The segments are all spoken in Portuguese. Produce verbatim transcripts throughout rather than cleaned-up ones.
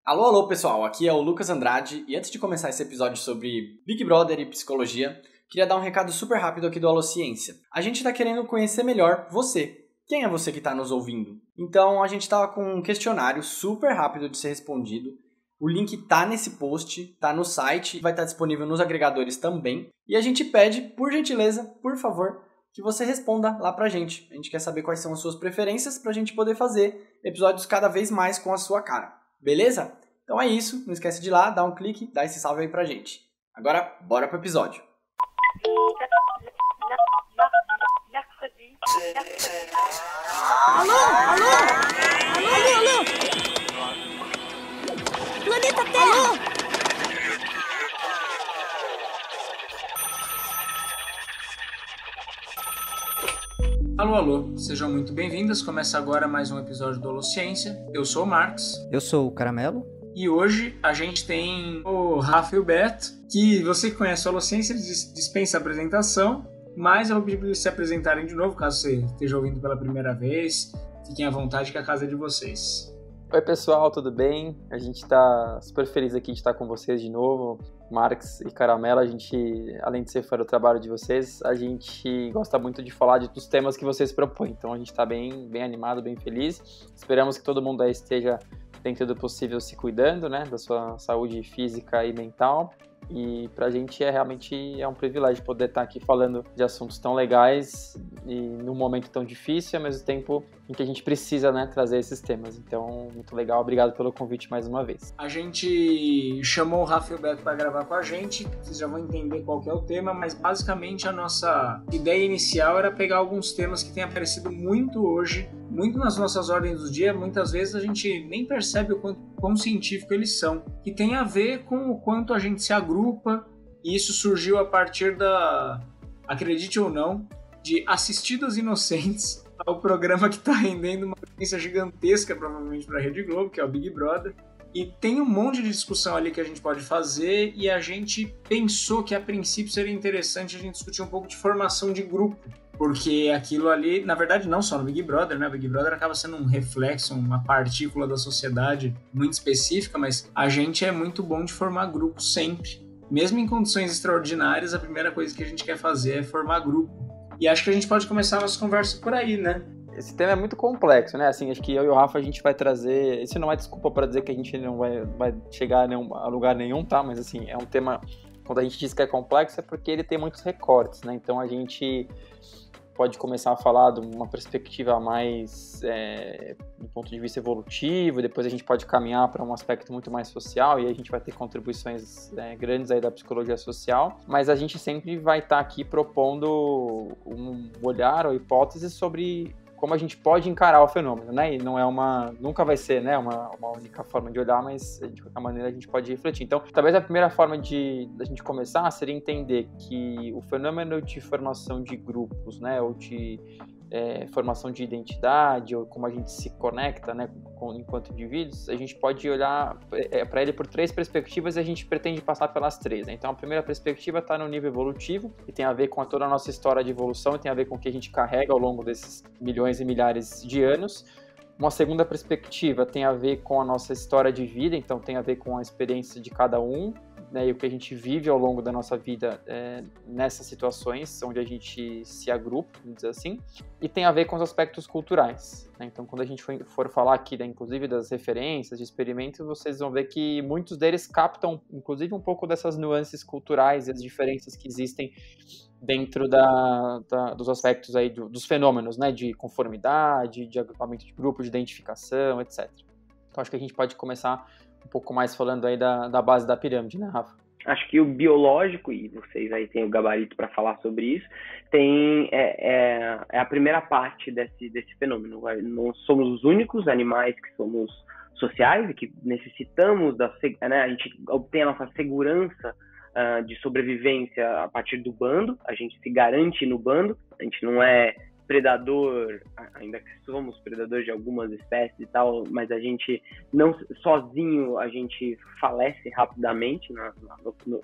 Alô, alô pessoal, aqui é o Lucas Andrade e antes de começar esse episódio sobre Big Brother e psicologia, queria dar um recado super rápido aqui do Alociência. A gente tá querendo conhecer melhor você. Quem é você que tá nos ouvindo? Então a gente tava com um questionário super rápido de ser respondido. O link tá nesse post, tá no site, vai estar disponível nos agregadores também. E a gente pede, por gentileza, por favor, que você responda lá pra gente. A gente quer saber quais são as suas preferências pra gente poder fazer episódios cada vez mais com a sua cara. Beleza? Então é isso, não esquece de ir lá, dar um clique, dar esse salve aí pra gente. Agora, bora pro episódio. Alô? Alô? Alô, alô, alô? Planeta Terra! Alô, alô, sejam muito bem-vindas. Começa agora mais um episódio do Alociência. Eu sou o Marcos. Eu sou o Caramelo. E hoje a gente tem o Rafa e o Beto, que você que conhece o Alociência, eles dispensa a apresentação, mas eu vou pedir para eles se apresentarem de novo, caso você esteja ouvindo pela primeira vez. Fiquem à vontade que a casa é de vocês. Oi pessoal, tudo bem? A gente está super feliz aqui de estar com vocês de novo. Marcos e Caramelo, a gente, além de ser fã do trabalho de vocês, a gente gosta muito de falar de, dos temas que vocês propõem. Então a gente está bem, bem animado, bem feliz. Esperamos que todo mundo aí esteja, dentro do possível, se cuidando, né, da sua saúde física e mental. E pra gente é realmente é um privilégio poder estar aqui falando de assuntos tão legais e num momento tão difícil, ao mesmo tempo em que a gente precisa, né, trazer esses temas. Então, muito legal. Obrigado pelo convite mais uma vez. A gente chamou o Rafa e o Beto para gravar com a gente. Vocês já vão entender qual que é o tema, mas basicamente a nossa ideia inicial era pegar alguns temas que têm aparecido muito hoje, muito nas nossas ordens do dia. Muitas vezes a gente nem percebe o quanto, quão científico eles são, que tem a ver com o quanto a gente se agrupa, e isso surgiu a partir da, acredite ou não, de Assistidos Inocentes, ao programa que está rendendo uma audiência gigantesca, provavelmente, para a Rede Globo, que é o Big Brother. E tem um monte de discussão ali que a gente pode fazer, e a gente pensou que a princípio seria interessante a gente discutir um pouco de formação de grupo, porque aquilo ali, na verdade não só no Big Brother, né? O Big Brother acaba sendo um reflexo, uma partícula da sociedade muito específica, mas a gente é muito bom de formar grupo sempre. Mesmo em condições extraordinárias, a primeira coisa que a gente quer fazer é formar grupo. E acho que a gente pode começar a nossa conversa por aí, né? Esse tema é muito complexo, né? Assim, acho que eu e o Rafa a gente vai trazer... Isso não é desculpa para dizer que a gente não vai, vai chegar a, nenhum, a lugar nenhum, tá? Mas assim, é um tema... Quando a gente diz que é complexo é porque ele tem muitos recortes, né? Então a gente pode começar a falar de uma perspectiva mais é, do ponto de vista evolutivo, depois a gente pode caminhar para um aspecto muito mais social, e aí a gente vai ter contribuições é, grandes aí da psicologia social, mas a gente sempre vai estar aqui propondo um olhar ou hipótese sobre como a gente pode encarar o fenômeno, né? E não é uma, nunca vai ser, né, uma, uma única forma de olhar, mas de qualquer maneira a gente pode refletir. Então, talvez a primeira forma de da gente começar seria entender que o fenômeno de formação de grupos, né, ou de é, formação de identidade, ou como a gente se conecta, né, com, enquanto indivíduos, a gente pode olhar é, para ele por três perspectivas e a gente pretende passar pelas três, né? Então, a primeira perspectiva está no nível evolutivo, e tem a ver com a, toda a nossa história de evolução, e tem a ver com o que a gente carrega ao longo desses milhões e milhares de anos. Uma segunda perspectiva tem a ver com a nossa história de vida, então tem a ver com a experiência de cada um, né, e o que a gente vive ao longo da nossa vida é, nessas situações onde a gente se agrupa, vamos dizer assim, e tem a ver com os aspectos culturais, né? Então, quando a gente for, for falar aqui, né, inclusive das referências, de experimentos, vocês vão ver que muitos deles captam, inclusive, um pouco dessas nuances culturais e as diferenças que existem dentro da, da, dos aspectos aí do, dos fenômenos, né, de conformidade, de agrupamento de grupo, de identificação, etcétera. Então, acho que a gente pode começar um pouco mais falando aí da, da base da pirâmide, né, Rafa? Acho que o biológico, e vocês aí têm o gabarito para falar sobre isso, tem, é, é, é a primeira parte desse, desse fenômeno. Nós somos os únicos animais que somos sociais e que necessitamos da, né, a gente obtém a nossa segurança uh, de sobrevivência a partir do bando, a gente se garante no bando, a gente não é predador, ainda que somos predadores de algumas espécies e tal, mas a gente não, sozinho, a gente falece rapidamente na, na, no,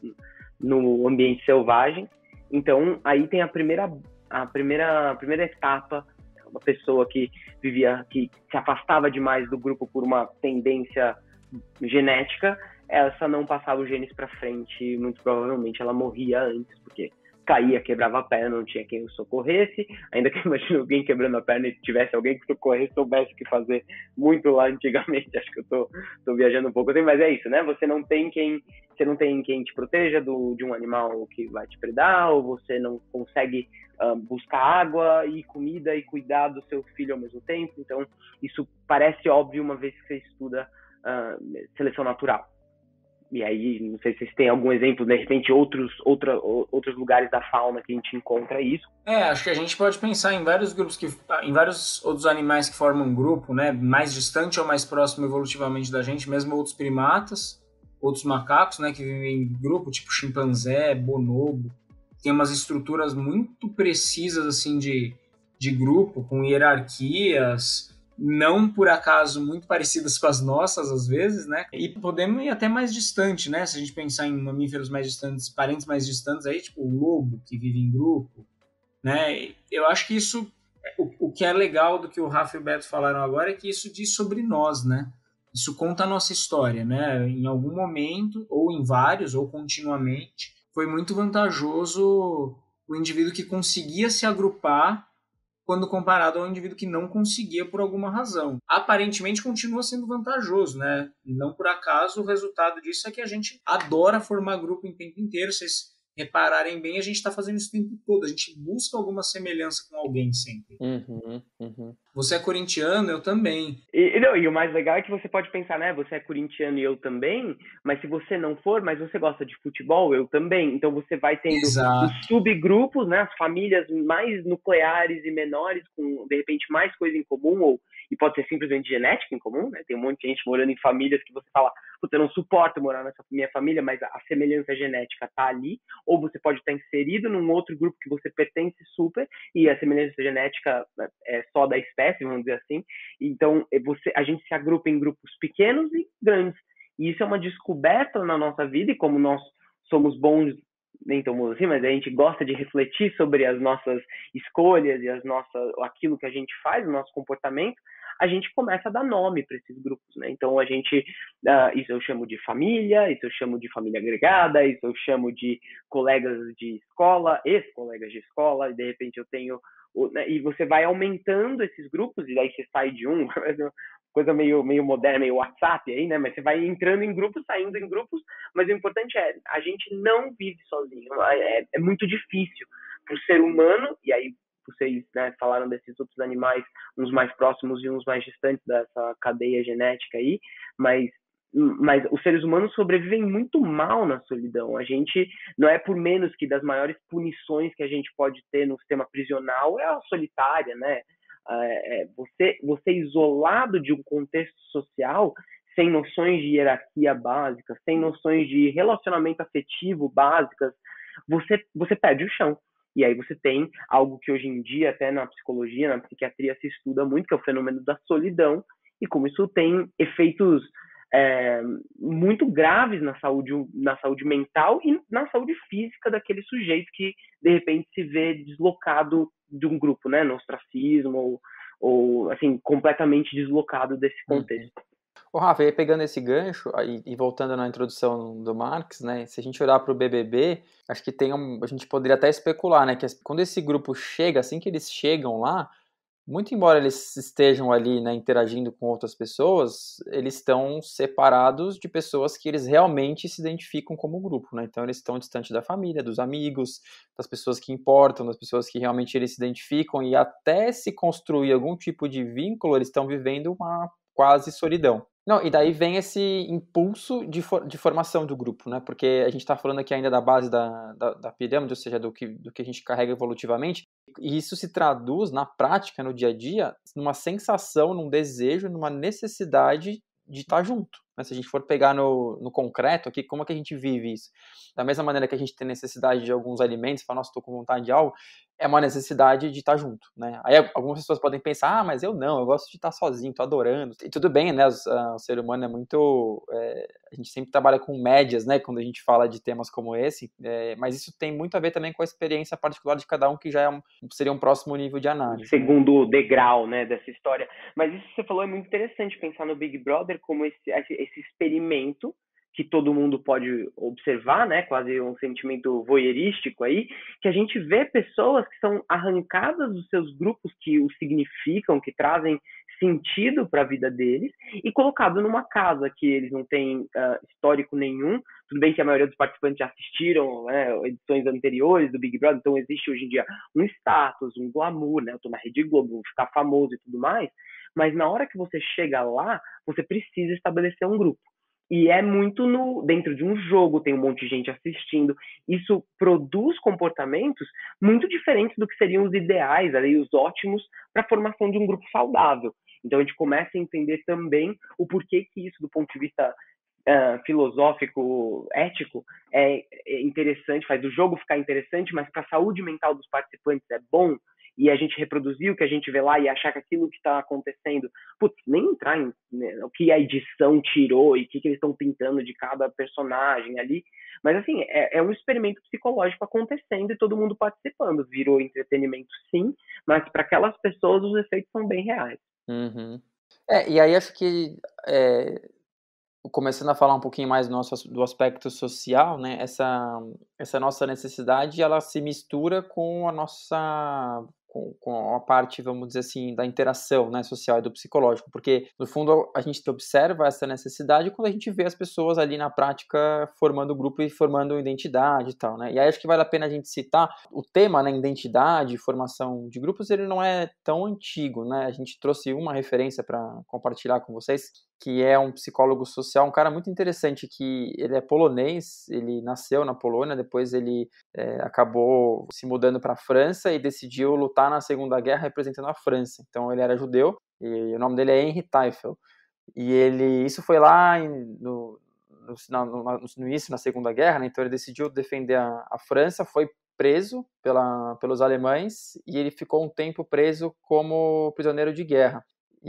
no ambiente selvagem. Então, aí tem a primeira, a primeira, a primeira etapa, uma pessoa que vivia, que se afastava demais do grupo por uma tendência genética, essa não passava os genes para frente, muito provavelmente ela morria antes, porque caía, quebrava a perna, não tinha quem o socorresse, ainda que imagine alguém quebrando a perna e tivesse alguém que socorresse, soubesse o que fazer muito lá antigamente, acho que eu tô, tô viajando um pouco, mas é isso, né, você não tem quem, você não tem quem te proteja do, de um animal que vai te predar, ou você não consegue uh, buscar água e comida e cuidar do seu filho ao mesmo tempo, então isso parece óbvio uma vez que você estuda uh, seleção natural. E aí, não sei se vocês têm algum exemplo, de repente, outros, outra, outros lugares da fauna que a gente encontra isso. É, acho que a gente pode pensar em vários grupos, que, em vários outros animais que formam um grupo, né, mais distante ou mais próximo evolutivamente da gente, mesmo outros primatas, outros macacos, né, que vivem em grupo, tipo chimpanzé, bonobo, tem umas estruturas muito precisas, assim, de, de grupo, com hierarquias, não por acaso muito parecidas com as nossas às vezes, né? E podemos ir até mais distante, né? Se a gente pensar em mamíferos mais distantes, parentes mais distantes aí, tipo o lobo que vive em grupo, né? Eu acho que isso, o, o que é legal do que o Rafa e o Beto falaram agora é que isso diz sobre nós, né? Isso conta a nossa história, né? Em algum momento, ou em vários, ou continuamente, foi muito vantajoso o indivíduo que conseguia se agrupar quando comparado ao indivíduo que não conseguia por alguma razão. Aparentemente continua sendo vantajoso, né? Não por acaso o resultado disso é que a gente adora formar grupo em tempo inteiro. Vocês repararem bem, a gente está fazendo isso o tempo todo. A gente busca alguma semelhança com alguém sempre. Uhum, uhum. Você é corintiano, eu também. E, não, e o mais legal é que você pode pensar, né? Você é corintiano e eu também, mas se você não for, mas você gosta de futebol, eu também. Então você vai tendo Exato. os subgrupos, né? As famílias mais nucleares e menores, com de repente mais coisa em comum, ou e pode ser simplesmente genética em comum, né? Tem um monte de gente morando em famílias que você fala, puta, eu não suporto morar nessa minha família, mas a semelhança genética tá ali. Ou você pode estar inserido num outro grupo que você pertence super, e a semelhança genética é só da espécie, vamos dizer assim. Então, você, a gente se agrupa em grupos pequenos e grandes. E isso é uma descoberta na nossa vida, e como nós somos bons, nem tão bons assim, mas a gente gosta de refletir sobre as nossas escolhas e as nossas, aquilo que a gente faz, o nosso comportamento, a gente começa a dar nome para esses grupos, né? Então, a gente, uh, isso eu chamo de família, isso eu chamo de família agregada, isso eu chamo de colegas de escola, ex-colegas de escola, e de repente eu tenho, né? E você vai aumentando esses grupos, e daí você sai de um, coisa meio, meio moderna, meio WhatsApp aí, né? Mas você vai entrando em grupos, saindo em grupos, mas o importante é, a gente não vive sozinho, é, é muito difícil para o ser humano, e aí vocês, né, falaram desses outros animais, uns mais próximos e uns mais distantes dessa cadeia genética aí, mas, mas os seres humanos sobrevivem muito mal na solidão. A gente, não é por menos que das maiores punições que a gente pode ter no sistema prisional é a solitária, né? É, você, você isolado de um contexto social, sem noções de hierarquia básicas, sem noções de relacionamento afetivo básicas, você, você perde o chão. E aí você tem algo que hoje em dia, até na psicologia, na psiquiatria, se estuda muito, que é o fenômeno da solidão, e como isso tem efeitos é, muito graves na saúde, na saúde mental e na saúde física daquele sujeito que, de repente, se vê deslocado de um grupo, né, no ostracismo, ou, ou assim, completamente deslocado desse contexto. Uhum. Ô, Rafa, e aí pegando esse gancho, e, e voltando na introdução do Marx, né, se a gente olhar para o B B B, acho que tem um, a gente poderia até especular, né, que quando esse grupo chega, assim que eles chegam lá, muito embora eles estejam ali, né, interagindo com outras pessoas, eles estão separados de pessoas que eles realmente se identificam como grupo, né, então eles estão distantes da família, dos amigos, das pessoas que importam, das pessoas que realmente eles se identificam, e até se construir algum tipo de vínculo, eles estão vivendo uma quase solidão. Não, e daí vem esse impulso de, for, de formação do grupo, né? Porque a gente está falando aqui ainda da base da, da, da pirâmide, ou seja, do que, do que a gente carrega evolutivamente, e isso se traduz na prática, no dia a dia, numa sensação, num desejo, numa necessidade de estar junto. Né? Se a gente for pegar no, no concreto aqui, como é que a gente vive isso? Da mesma maneira que a gente tem necessidade de alguns alimentos, fala, nossa, estou com vontade de algo, é uma necessidade de estar junto, né? Aí algumas pessoas podem pensar, ah, mas eu não, eu gosto de estar sozinho, tô adorando. E tudo bem, né? O, o ser humano é muito... É, a gente sempre trabalha com médias, né? Quando a gente fala de temas como esse, é, mas isso tem muito a ver também com a experiência particular de cada um, que já é um, seria um próximo nível de análise. Segundo degrau, né, dessa história. Mas isso que você falou é muito interessante, pensar no Big Brother como esse, esse experimento que todo mundo pode observar, né, quase um sentimento voyeurístico aí, que a gente vê pessoas que são arrancadas dos seus grupos que os significam, que trazem sentido para a vida deles, e colocado numa casa que eles não têm uh, histórico nenhum. Tudo bem que a maioria dos participantes já assistiram, né, edições anteriores do Big Brother, então existe hoje em dia um status, um glamour, né, eu tô na Rede Globo, vou ficar famoso e tudo mais, mas na hora que você chega lá, você precisa estabelecer um grupo. E é muito no, dentro de um jogo, tem um monte de gente assistindo. Isso produz comportamentos muito diferentes do que seriam os ideais, ali, os ótimos, para a formação de um grupo saudável. Então a gente começa a entender também o porquê que isso, do ponto de vista uh, filosófico, ético, é interessante, faz o jogo ficar interessante, mas para a saúde mental dos participantes é bom. E a gente reproduzir o que a gente vê lá e achar que aquilo que está acontecendo, putz, nem entrar em né, o que a edição tirou e o que, que eles estão pintando de cada personagem ali, mas assim, é, é um experimento psicológico acontecendo e todo mundo participando, virou entretenimento sim, mas para aquelas pessoas os efeitos são bem reais. Uhum. É, e aí acho que é, começando a falar um pouquinho mais do, nosso, do aspecto social, né, essa, essa nossa necessidade, ela se mistura com a nossa... Com, com a parte, vamos dizer assim, da interação, né, social e do psicológico, porque, no fundo, a gente observa essa necessidade quando a gente vê as pessoas ali na prática formando grupo e formando identidade e tal, né, e aí acho que vale a pena a gente citar o tema, né, identidade, formação de grupos, ele não é tão antigo, né, a gente trouxe uma referência para compartilhar com vocês, que é um psicólogo social, um cara muito interessante, que ele é polonês, ele nasceu na Polônia, depois ele é, acabou se mudando para a França e decidiu lutar na Segunda Guerra representando a França. Então ele era judeu e o nome dele é Henri Teifel. E ele, isso foi lá em, no, no, no, no início da Segunda Guerra, né? Então ele decidiu defender a, a França, foi preso pela, pelos alemães e ele ficou um tempo preso como prisioneiro de guerra.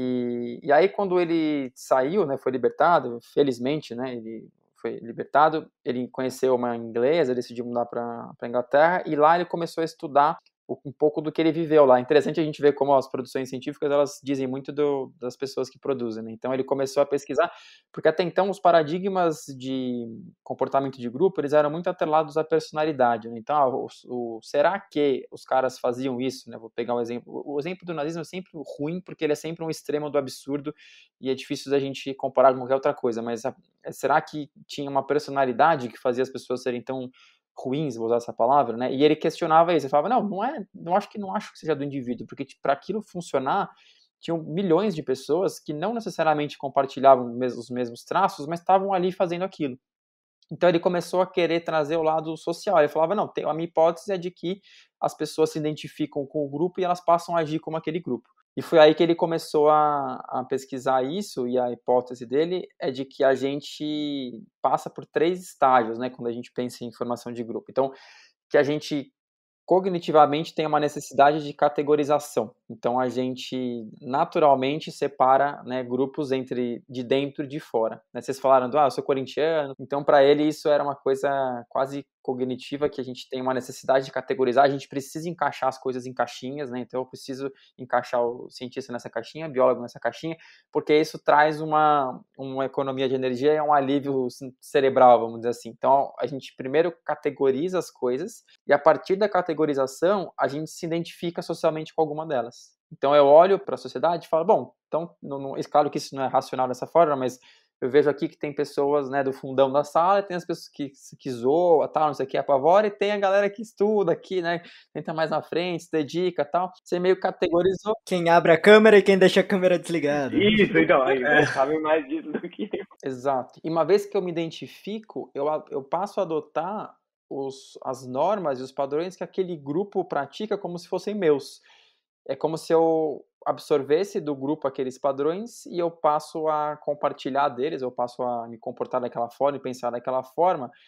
E, e aí quando ele saiu, né, foi libertado, felizmente, né, ele foi libertado, ele conheceu uma inglesa, decidiu mudar para a Inglaterra e lá ele começou a estudar um pouco do que ele viveu lá. Interessante a gente ver como as produções científicas, elas dizem muito do, das pessoas que produzem, né? Então ele começou a pesquisar, porque até então os paradigmas de comportamento de grupo, eles eram muito atrelados à personalidade, né? Então, ah, o, o, será que os caras faziam isso, né? Vou pegar um exemplo. O exemplo do nazismo é sempre ruim, porque ele é sempre um extremo do absurdo e é difícil da gente comparar com qualquer outra coisa, mas a, será que tinha uma personalidade que fazia as pessoas serem tão ruins, vou usar essa palavra, né? E ele questionava isso, ele falava, não, não é, não acho que não acho que seja do indivíduo, porque para aquilo funcionar, tinham milhões de pessoas que não necessariamente compartilhavam os mesmos traços, mas estavam ali fazendo aquilo. Então ele começou a querer trazer o lado social. Ele falava, não, a minha hipótese é de que as pessoas se identificam com o grupo e elas passam a agir como aquele grupo. E foi aí que ele começou a, a pesquisar isso, e a hipótese dele é de que a gente passa por três estágios, né, quando a gente pensa em formação de grupo. Então, que a gente cognitivamente tem uma necessidade de categorização. Então, a gente naturalmente separa, né, grupos entre de dentro e de fora. Né? Vocês falaram do, ah, eu sou corintiano. Então, para ele, isso era uma coisa quase cognitiva, que a gente tem uma necessidade de categorizar, a gente precisa encaixar as coisas em caixinhas, né? Então eu preciso encaixar o cientista nessa caixinha, o biólogo nessa caixinha, porque isso traz uma, uma economia de energia e um alívio cerebral, vamos dizer assim. Então a gente primeiro categoriza as coisas e a partir da categorização a gente se identifica socialmente com alguma delas. Então eu olho para a sociedade e falo, bom, então, não, não, é claro que isso não é racional dessa forma, mas eu vejo aqui que tem pessoas, né, do fundão da sala, tem as pessoas que, que zoam, tal, não sei o que, apavora, e tem a galera que estuda aqui, né, tenta mais na frente, se dedica, tal. Você meio categorizou. Quem abre a câmera e quem deixa a câmera desligada. Isso, então, aí é. Sabem mais disso do que eu. Exato. E uma vez que eu me identifico, eu, eu passo a adotar os, as normas e os padrões que aquele grupo pratica como se fossem meus. É como se eu absorvesse do grupo aqueles padrões e eu passo a compartilhar deles, eu passo a me comportar daquela forma e pensar daquela forma,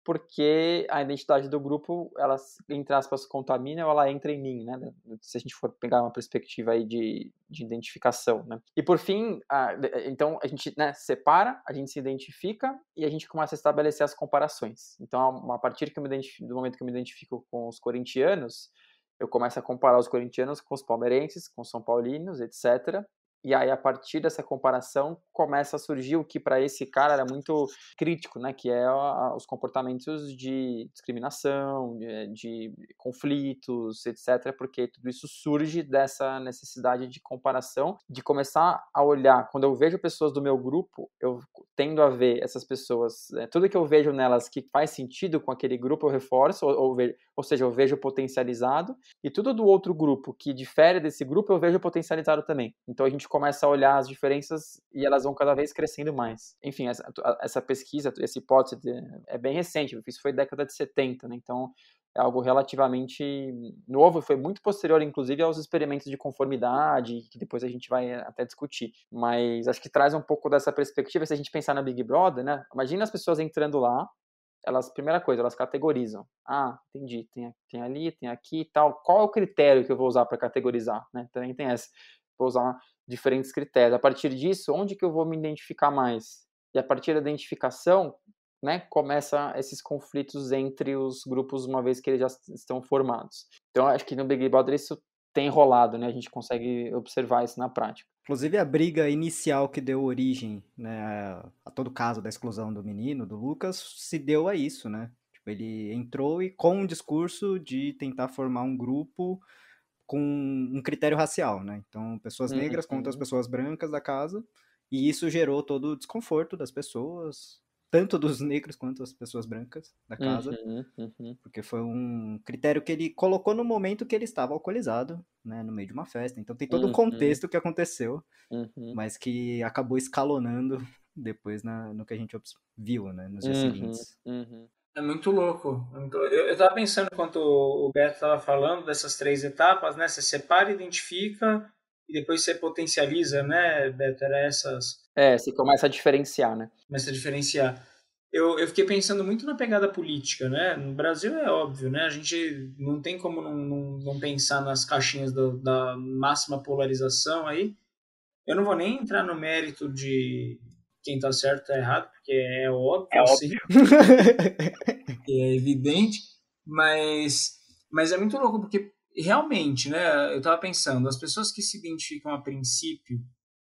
porque a identidade do grupo, ela, entre aspas, contamina ou ela entra em mim, né? Se a gente for pegar uma perspectiva aí de, de identificação, né? E por fim, a, então a gente, né, separa, a gente se identifica e a gente começa a estabelecer as comparações. Então, a partir que eu me identifico, do momento que eu me identifico com os corintianos, eu começo a comparar os corintianos com os palmeirenses, com os são paulinos, etcétera. E aí, a partir dessa comparação, começa a surgir o que para esse cara era muito crítico, né? Que é a, os comportamentos de discriminação, de, de conflitos, etcétera. Porque tudo isso surge dessa necessidade de comparação, de começar a olhar. Quando eu vejo pessoas do meu grupo, eu tendo a ver essas pessoas, é, tudo que eu vejo nelas que faz sentido com aquele grupo, eu reforço, ou, ou, ou seja, eu vejo potencializado. E tudo do outro grupo que difere desse grupo, eu vejo potencializado também. Então, a gente começa a olhar as diferenças e elas vão cada vez crescendo mais. Enfim, essa, essa pesquisa, essa hipótese é bem recente, isso foi década de setenta, né? Então é algo relativamente novo, foi muito posterior, inclusive, aos experimentos de conformidade, que depois a gente vai até discutir. Mas acho que traz um pouco dessa perspectiva, se a gente pensar na Big Brother, né? Imagina as pessoas entrando lá, elas, primeira coisa, elas categorizam. Ah, entendi, tem, tem ali, tem aqui e tal. Qual é o critério que eu vou usar para categorizar? Né? Também tem essa. Vou usar diferentes critérios. A partir disso, onde que eu vou me identificar mais? E a partir da identificação, né, começa esses conflitos entre os grupos, uma vez que eles já estão formados. Então, acho que no Big Brother isso tem rolado, né? A gente consegue observar isso na prática. Inclusive, a briga inicial que deu origem, né, a, a todo caso da exclusão do menino, do Lucas, se deu a isso, né? Tipo, ele entrou e com um discurso de tentar formar um grupo com um critério racial, né? Então, pessoas negras uhum. contra as pessoas brancas da casa, e isso gerou todo o desconforto das pessoas, tanto dos negros quanto das pessoas brancas da casa, uhum, uhum. porque foi um critério que ele colocou no momento que ele estava alcoolizado, né, no meio de uma festa. Então, tem todo um contexto que aconteceu, uhum. mas que acabou escalonando depois na, no que a gente viu, né, nos dias uhum. seguintes. Uhum. É muito louco. Eu, eu tava pensando, enquanto o Beto estava falando dessas três etapas, né? Você separa, identifica e depois você potencializa, né, Beto? Era essas... É, você começa a diferenciar, né? Começa a diferenciar. Eu, eu fiquei pensando muito na pegada política, né? No Brasil é óbvio, né? A gente não tem como não, não, não pensar nas caixinhas do, da máxima polarização aí. Eu não vou nem entrar no mérito de... quem tá certo tá errado, porque é óbvio, é assim. óbvio. É evidente, mas, mas é muito louco, porque realmente, né, eu tava pensando, as pessoas que se identificam a princípio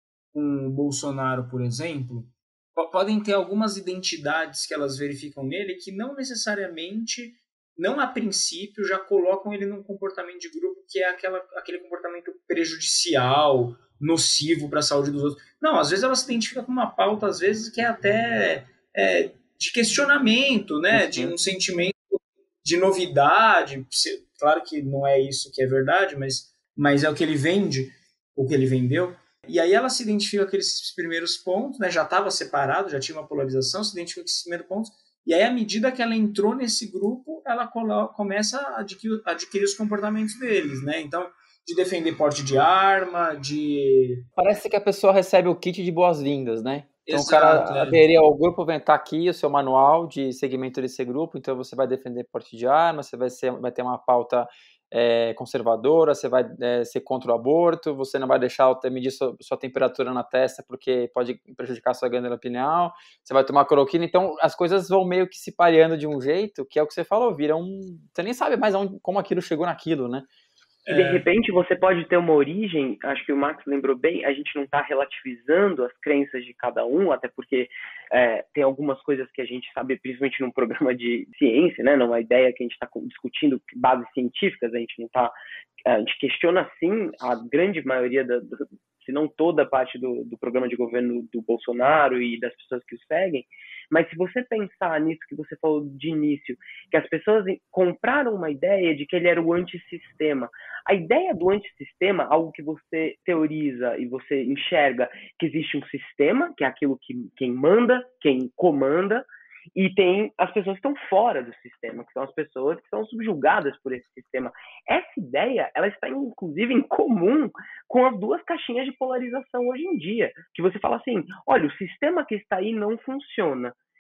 com o Bolsonaro, por exemplo, podem ter algumas identidades que elas verificam nele que não necessariamente, não a princípio, já colocam ele num comportamento de grupo que é aquela, aquele comportamento prejudicial, nocivo para a saúde dos outros. Não, às vezes ela se identifica com uma pauta, às vezes, que é até é, de questionamento, né? Uhum. De um sentimento de novidade. Claro que não é isso que é verdade, mas, mas é o que ele vende, o que ele vendeu. E aí ela se identifica com aqueles primeiros pontos, né? Já estava separado, já tinha uma polarização, se identifica com esses primeiros pontos. E aí, à medida que ela entrou nesse grupo, ela começa a adquirir, a adquirir os comportamentos deles, né? Então, de defender porte de arma, de... Parece que a pessoa recebe o kit de boas-vindas, né? Então Exato, o cara é. aderir ao grupo, vem estar aqui o seu manual de segmento desse grupo, então você vai defender porte de arma, você vai, ser, vai ter uma pauta é, conservadora, você vai é, ser contra o aborto, você não vai deixar até medir sua, sua temperatura na testa porque pode prejudicar sua glândula pineal, você vai tomar cloroquina, então as coisas vão meio que se pareando de um jeito, que é o que você falou, vira um... Você nem sabe mais onde, como aquilo chegou naquilo, né? E de repente você pode ter uma origem, acho que o Max lembrou bem, a gente não está relativizando as crenças de cada um, até porque é, tem algumas coisas que a gente sabe, principalmente num programa de ciência, né, numa ideia que a gente está discutindo bases científicas, a gente não está, a gente questiona sim a grande maioria, da, do, se não toda a parte do, do programa de governo do Bolsonaro e das pessoas que o seguem, mas se você pensar nisso que você falou de início, que as pessoas compraram uma ideia de que ele era o antissistema. A ideia do antissistema, algo que você teoriza e você enxerga que existe um sistema, que é aquilo que quem manda, quem comanda, e tem as pessoas que estão fora do sistema, que são as pessoas que são subjugadas por esse sistema. Essa ideia, ela está inclusive em comum com as duas caixinhas de polarização hoje em dia, que você fala assim, olha, o sistema que está aí não funciona.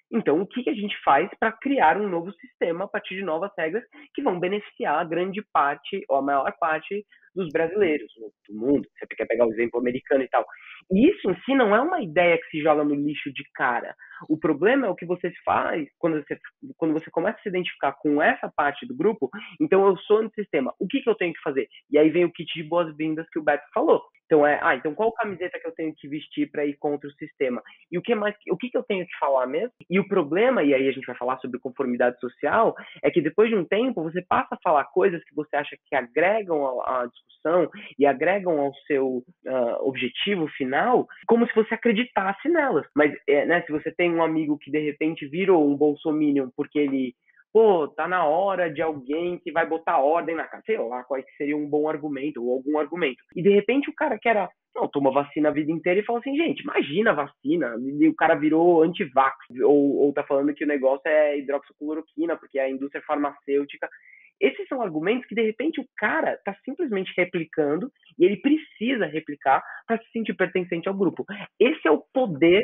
Então, o que, que a gente faz para criar um novo sistema a partir de novas regras que vão beneficiar a grande parte, ou a maior parte dos brasileiros, do mundo, você quer pegar o exemplo americano e tal. E isso em si não é uma ideia que se joga no lixo de cara. O problema é o que você faz quando você, quando você começa a se identificar com essa parte do grupo. Então, eu sou no sistema, o que, que eu tenho que fazer? E aí vem o kit de boas-vindas que o Beto falou. Então, é, ah, então qual camiseta que eu tenho que vestir para ir contra o sistema? E o que mais, o que, que eu tenho que falar mesmo? E o problema, e aí a gente vai falar sobre conformidade social, é que depois de um tempo você passa a falar coisas que você acha que agregam à discussão e agregam ao seu uh, objetivo final, como se você acreditasse nelas. Mas, é, né, se você tem um amigo que de repente virou um bolsominion porque ele, pô, tá na hora de alguém que vai botar ordem na casa, sei lá, qual seria um bom argumento ou algum argumento. E de repente o cara que era, não, tomou vacina a vida inteira e falou assim, gente, imagina a vacina, e o cara virou anti-vax, ou, ou tá falando que o negócio é hidroxicloroquina, porque é a indústria farmacêutica. Esses são argumentos que, de repente, o cara está simplesmente replicando e ele precisa replicar para se sentir pertencente ao grupo. Esse é o poder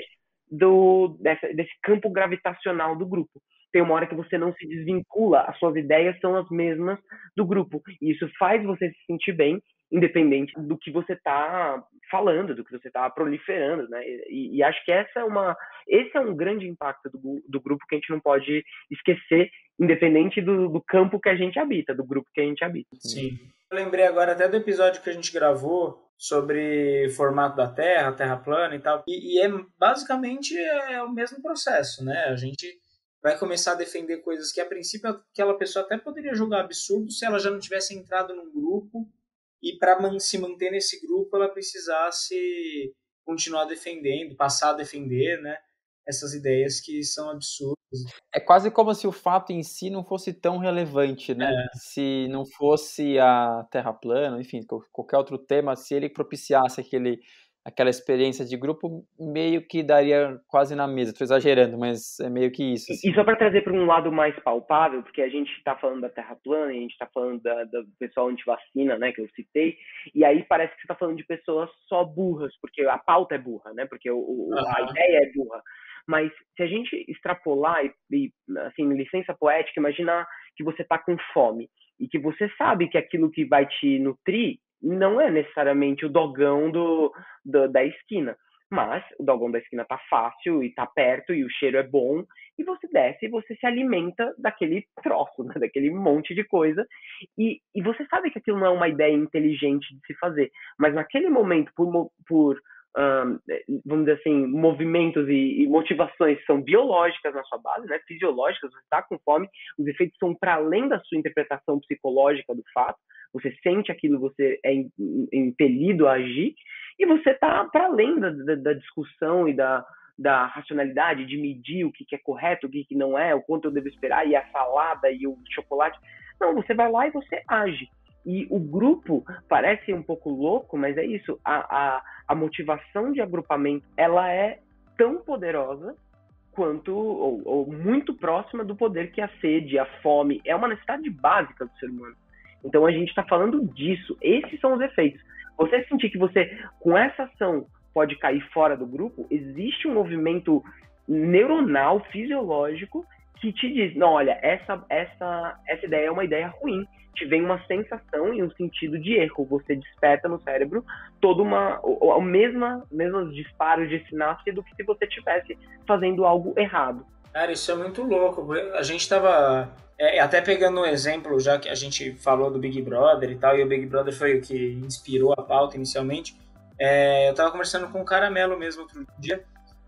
do, dessa, desse campo gravitacional do grupo. Tem uma hora que você não se desvincula, as suas ideias são as mesmas do grupo. E isso faz você se sentir bem, independente do que você está falando, do que você está proliferando, né? E, e acho que essa é uma, esse é um grande impacto do, do grupo que a gente não pode esquecer, independente do, do campo que a gente habita, do grupo que a gente habita. Sim. Eu lembrei agora até do episódio que a gente gravou sobre formato da Terra, Terra plana e tal. E, e é basicamente é o mesmo processo, né? A gente vai começar a defender coisas que a princípio aquela pessoa até poderia julgar absurdo se ela já não tivesse entrado num grupo e para se manter nesse grupo ela precisasse continuar defendendo, passar a defender, né, essas ideias que são absurdas. É quase como se o fato em si não fosse tão relevante, né? É. Se não fosse a Terra plana, enfim, qualquer outro tema, se ele propiciasse aquele, aquela experiência de grupo, meio que daria quase na mesa. Estou exagerando, mas é meio que isso. Assim. E só para trazer para um lado mais palpável, porque a gente está falando da Terra plana e a gente está falando da, da, do pessoal antivacina, né, que eu citei, e aí parece que você está falando de pessoas só burras, porque a pauta é burra, né, porque o, o, uhum. a ideia é burra. Mas se a gente extrapolar e, e assim, licença poética, imaginar que você está com fome e que você sabe que aquilo que vai te nutrir não é necessariamente o dogão do, do, da esquina, mas o dogão da esquina tá fácil e tá perto e o cheiro é bom e você desce e você se alimenta daquele troço, né, daquele monte de coisa e, e você sabe que aquilo não é uma ideia inteligente de se fazer, mas naquele momento, por, por um, vamos dizer assim, movimentos e, e motivações são biológicas na sua base, né, fisiológicas, você está com fome, os efeitos são para além da sua interpretação psicológica do fato, você sente aquilo, você é impelido a agir, e você está para além da, da, da discussão e da, da racionalidade, de medir o que, que é correto, o que, que não é, o quanto eu devo esperar, e a salada e o chocolate. Não, você vai lá e você age. E o grupo parece um pouco louco, mas é isso. A, a, a motivação de agrupamento, ela é tão poderosa quanto, ou, ou muito próxima do poder que a sede, a fome, é uma necessidade básica do ser humano. Então a gente está falando disso. Esses são os efeitos. Você sentir que você, com essa ação, pode cair fora do grupo, existe um movimento neuronal, fisiológico, que te diz, não, olha, essa, essa, essa ideia é uma ideia ruim. Te vem uma sensação e um sentido de erro. Você desperta no cérebro toda uma, o, o mesma, mesmos disparos de sinapse do que se você estivesse fazendo algo errado. Cara, isso é muito louco. A gente estava... É, até pegando um exemplo, já que a gente falou do Big Brother e tal, e o Big Brother foi o que inspirou a pauta inicialmente, é, eu tava conversando com o Caramelo mesmo outro dia,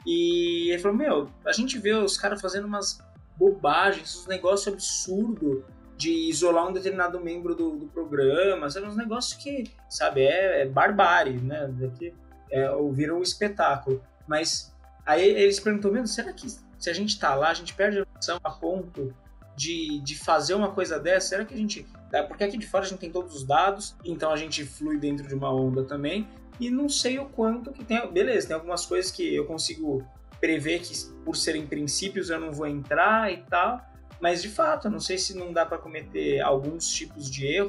e ele falou, meu, a gente vê os caras fazendo umas bobagens, uns negócios absurdos de isolar um determinado membro do, do programa, sabe, uns negócios que, sabe, é, é barbárie, né, daqui, é, viram um espetáculo, mas aí eles perguntou, meu, será que se a gente tá lá, a gente perde a noção a ponto De, de fazer uma coisa dessa? Será que a gente... Porque aqui de fora a gente tem todos os dados, então a gente flui dentro de uma onda também, e não sei o quanto que tem... Beleza, tem algumas coisas que eu consigo prever que por serem princípios eu não vou entrar e tal, mas de fato, eu não sei se não dá para cometer alguns tipos de erros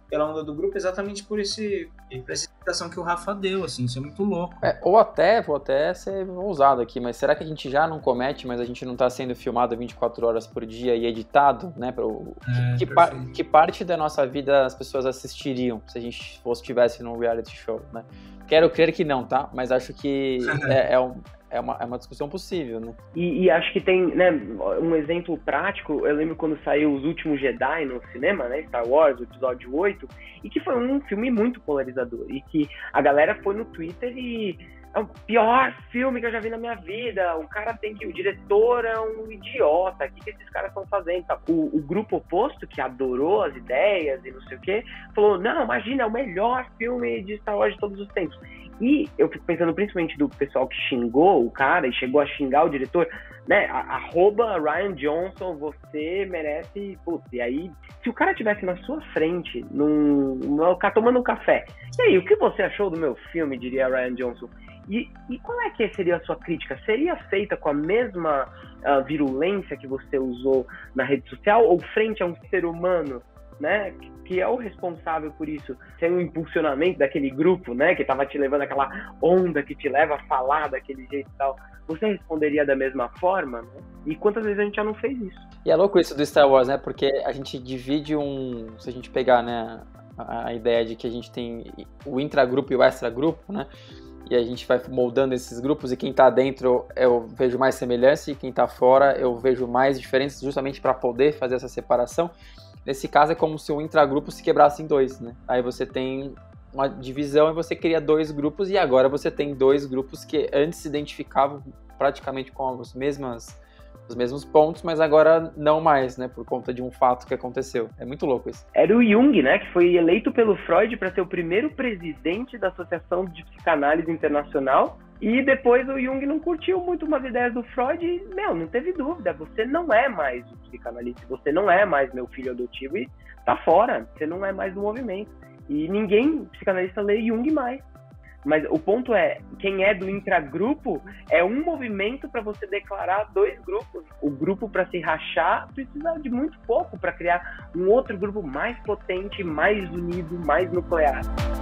pela onda do grupo exatamente por, esse, por essa explicação que o Rafa deu, assim, isso é muito louco. É, ou até, vou até ser ousado aqui, mas será que a gente já não comete, mas a gente não está sendo filmado vinte e quatro horas por dia e editado, né? Pro, É, que, que, par, que parte da nossa vida as pessoas assistiriam se a gente fosse tivesse num reality show, né? Quero crer que não, tá? Mas acho que é, é, um, é, uma, é uma discussão possível, né? E, e acho que tem, né, um exemplo prático. Eu lembro quando saiu Os Últimos Jedi no cinema, né, Star Wars, o episódio oito, e que foi um filme muito polarizador, e que a galera foi no Twitter e é o pior filme que eu já vi na minha vida, o cara tem que, o diretor é um idiota, o que, que esses caras estão fazendo? O, o grupo oposto, que adorou as ideias e não sei o quê, falou, não, imagina, é o melhor filme de Star Wars de todos os tempos. E eu fico pensando principalmente do pessoal que xingou o cara e chegou a xingar o diretor, né, arroba Rian Johnson, você merece, putz, e aí, se o cara estivesse na sua frente, num, num, tomando um café, e aí, o que você achou do meu filme, diria Rian Johnson? E, e qual é que seria a sua crítica? Seria feita com a mesma uh, virulência que você usou na rede social ou frente a um ser humano, né, que é o responsável por isso, sem um impulsionamento daquele grupo, né, que estava te levando aquela onda que te leva a falar daquele jeito e tal, você responderia da mesma forma? Né? E quantas vezes a gente já não fez isso? E é louco isso do Star Wars, né, porque a gente divide um, se a gente pegar, né, a, a ideia de que a gente tem o intragrupo e o extragrupo, né, e a gente vai moldando esses grupos, e quem tá dentro eu vejo mais semelhança, e quem tá fora eu vejo mais diferenças, justamente para poder fazer essa separação. Nesse caso é como se o intragrupo se quebrasse em dois, né? Aí você tem uma divisão e você cria dois grupos, e agora você tem dois grupos que antes se identificavam praticamente com as mesmas, os mesmos pontos, mas agora não mais, né? Por conta de um fato que aconteceu. É muito louco isso. Era o Jung, né? Que foi eleito pelo Freud para ser o primeiro presidente da Associação de Psicanálise Internacional. E depois o Jung não curtiu muito umas ideias do Freud e, meu, não teve dúvida. Você não é mais o psicanalista, você não é mais meu filho adotivo e tá fora. Você não é mais do movimento. E ninguém, psicanalista, lê Jung mais. Mas o ponto é, quem é do intragrupo é um movimento para você declarar dois grupos. O grupo, para se rachar, precisa de muito pouco para criar um outro grupo mais potente, mais unido, mais nuclear.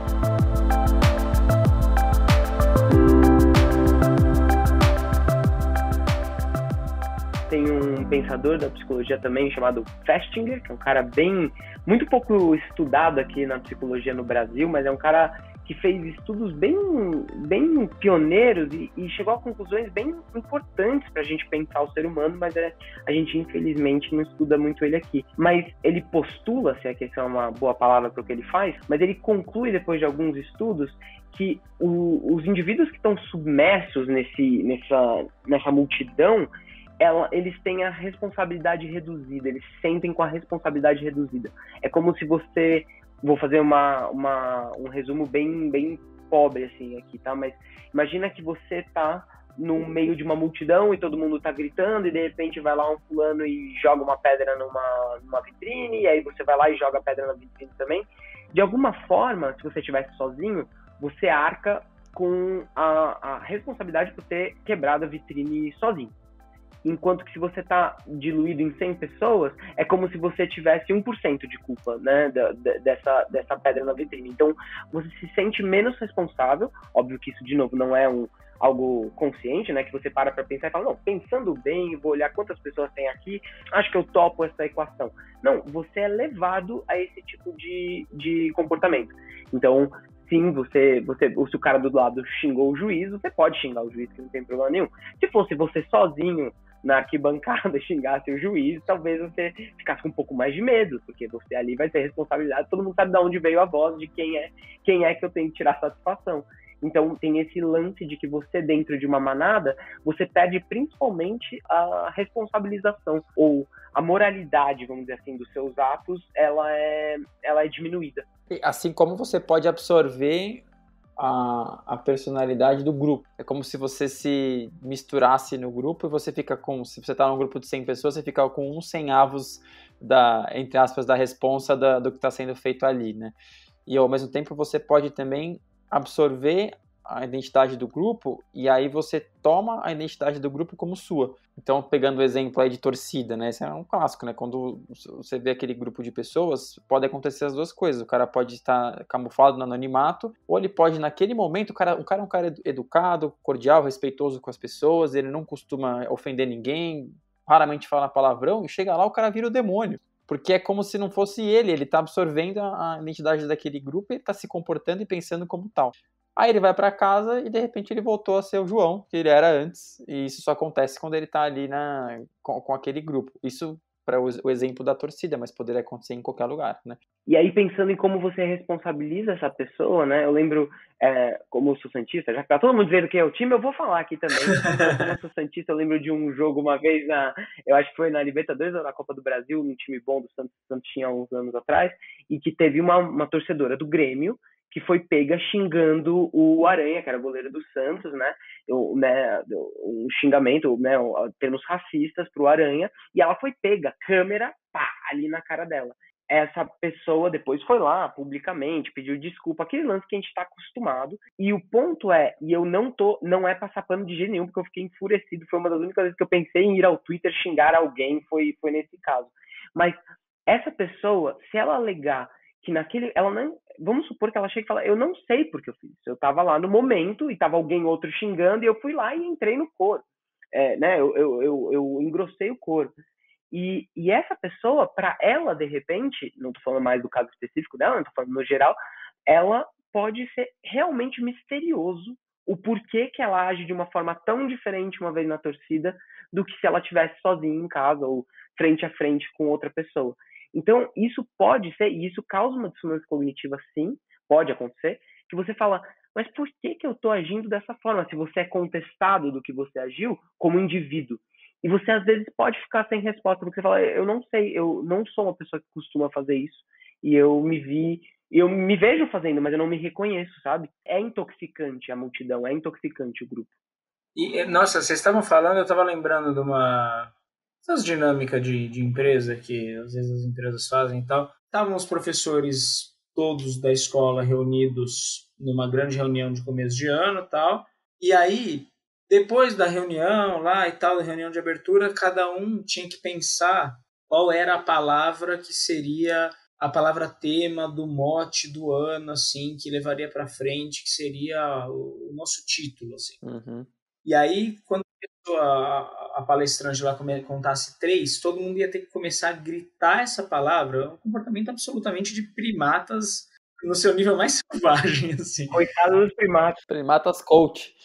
Tem um pensador da psicologia também chamado Festinger, que é um cara bem, muito pouco estudado aqui na psicologia no Brasil, mas é um cara que fez estudos bem, bem pioneiros e, e chegou a conclusões bem importantes para a gente pensar o ser humano, mas é, a gente infelizmente não estuda muito ele aqui. Mas ele postula, se é que essa é uma boa palavra para o que ele faz, mas ele conclui depois de alguns estudos que o, os indivíduos que estão submersos nesse, nessa, nessa multidão, ela, eles têm a responsabilidade reduzida, eles se sentem com a responsabilidade reduzida. É como se você... Vou fazer uma, uma, um resumo bem, bem pobre assim aqui, tá? Mas imagina que você tá no meio de uma multidão e todo mundo tá gritando e de repente vai lá um fulano e joga uma pedra numa, numa vitrine, e aí você vai lá e joga a pedra na vitrine também. De alguma forma, se você estivesse sozinho, você arca com a, a responsabilidade por ter quebrado a vitrine sozinho. Enquanto que se você está diluído em cem pessoas, é como se você tivesse um por cento de culpa, né, da, da, dessa, dessa pedra na vitrine. Então, você se sente menos responsável. Óbvio que isso, de novo, não é um, algo consciente, né, que você para para pensar e fala, não, pensando bem, vou olhar quantas pessoas tem aqui, acho que eu topo essa equação. Não, você é levado a esse tipo de, de comportamento. Então, sim, você, você, se o cara do lado xingou o juiz, você pode xingar o juiz, que não tem problema nenhum. Se fosse você sozinho na arquibancada xingasse o juiz, talvez você ficasse com um pouco mais de medo, porque você ali vai ter responsabilidade, todo mundo sabe de onde veio a voz, de quem é, quem é que eu tenho que tirar satisfação. Então tem esse lance de que você, dentro de uma manada, você perde principalmente a responsabilização, ou a moralidade, vamos dizer assim, dos seus atos, ela é, ela é diminuída. Assim como você pode absorver A, a personalidade do grupo. É como se você se misturasse no grupo e você fica com, se você tá num grupo de cem pessoas, você fica com uns cem avos da, entre aspas, da responsa da, do que está sendo feito ali, né? E ao mesmo tempo você pode também absorver a identidade do grupo e aí você toma a identidade do grupo como sua. Então, pegando o exemplo aí de torcida, né? Esse é um clássico, né? Quando você vê aquele grupo de pessoas, pode acontecer as duas coisas. O cara pode estar camuflado no anonimato, ou ele pode, naquele momento, o cara, o cara é um cara educado, cordial, respeitoso com as pessoas, ele não costuma ofender ninguém, raramente fala palavrão, e chega lá o cara vira o demônio. Porque é como se não fosse ele, ele tá absorvendo a, a identidade daquele grupo e ele tá se comportando e pensando como tal. Aí ele vai pra casa e de repente ele voltou a ser o João, que ele era antes, e isso só acontece quando ele tá ali na, com, com aquele grupo. Isso para o, o exemplo da torcida, mas poderia acontecer em qualquer lugar, né? E aí, pensando em como você responsabiliza essa pessoa, né? Eu lembro, é, como eu sou santista, já que tá todo mundo vendo quem é o time, eu vou falar aqui também. Então, como eu sou santista, eu lembro de um jogo uma vez, na, eu acho que foi na Libertadores ou na Copa do Brasil, um time bom do Santos, o Santos tinha uns anos atrás, e que teve uma, uma torcedora do Grêmio, que foi pega xingando o Aranha, que era goleiro do Santos, né? O, né, um xingamento, né, termos racistas pro Aranha, e ela foi pega, câmera, pá, ali na cara dela. Essa pessoa depois foi lá, publicamente, pediu desculpa, aquele lance que a gente está acostumado, e o ponto é, e eu não tô, não é passar pano de jeito nenhum, porque eu fiquei enfurecido, foi uma das únicas vezes que eu pensei em ir ao Twitter xingar alguém, foi, foi nesse caso. Mas essa pessoa, se ela alegar que naquele, ela não, vamos supor que ela chega e fala, eu não sei porque eu fiz isso, eu tava lá no momento e tava alguém outro xingando e eu fui lá e entrei no coro, é, né, eu, eu, eu, eu engrossei o coro. E, e essa pessoa, para ela, de repente, não tô falando mais do caso específico dela, não tô falando no geral, ela pode ser realmente misterioso o porquê que ela age de uma forma tão diferente uma vez na torcida do que se ela estivesse sozinha em casa ou frente a frente com outra pessoa. Então, isso pode ser, e isso causa uma dissonância cognitiva, sim, pode acontecer, que você fala, mas por que que eu estou agindo dessa forma? Se você é contestado do que você agiu como indivíduo. E você, às vezes, pode ficar sem resposta, porque você fala, eu não sei, eu não sou uma pessoa que costuma fazer isso, e eu me vi, eu me vejo fazendo, mas eu não me reconheço, sabe? É intoxicante a multidão, é intoxicante o grupo. E, nossa, vocês estavam falando, eu estava lembrando de uma... essas dinâmicas de, de empresa que às vezes as empresas fazem e tal. Estavam os professores todos da escola reunidos numa grande reunião de começo de ano e tal. E aí, depois da reunião lá e tal, da reunião de abertura, cada um tinha que pensar qual era a palavra que seria a palavra tema do mote do ano, assim, que levaria para frente, que seria o, o nosso título, assim. Uhum. E aí, quando a, a palestrante lá contasse três, todo mundo ia ter que começar a gritar essa palavra, um comportamento absolutamente de primatas no seu nível mais selvagem, assim. Coitado dos primatas. Primatas coach.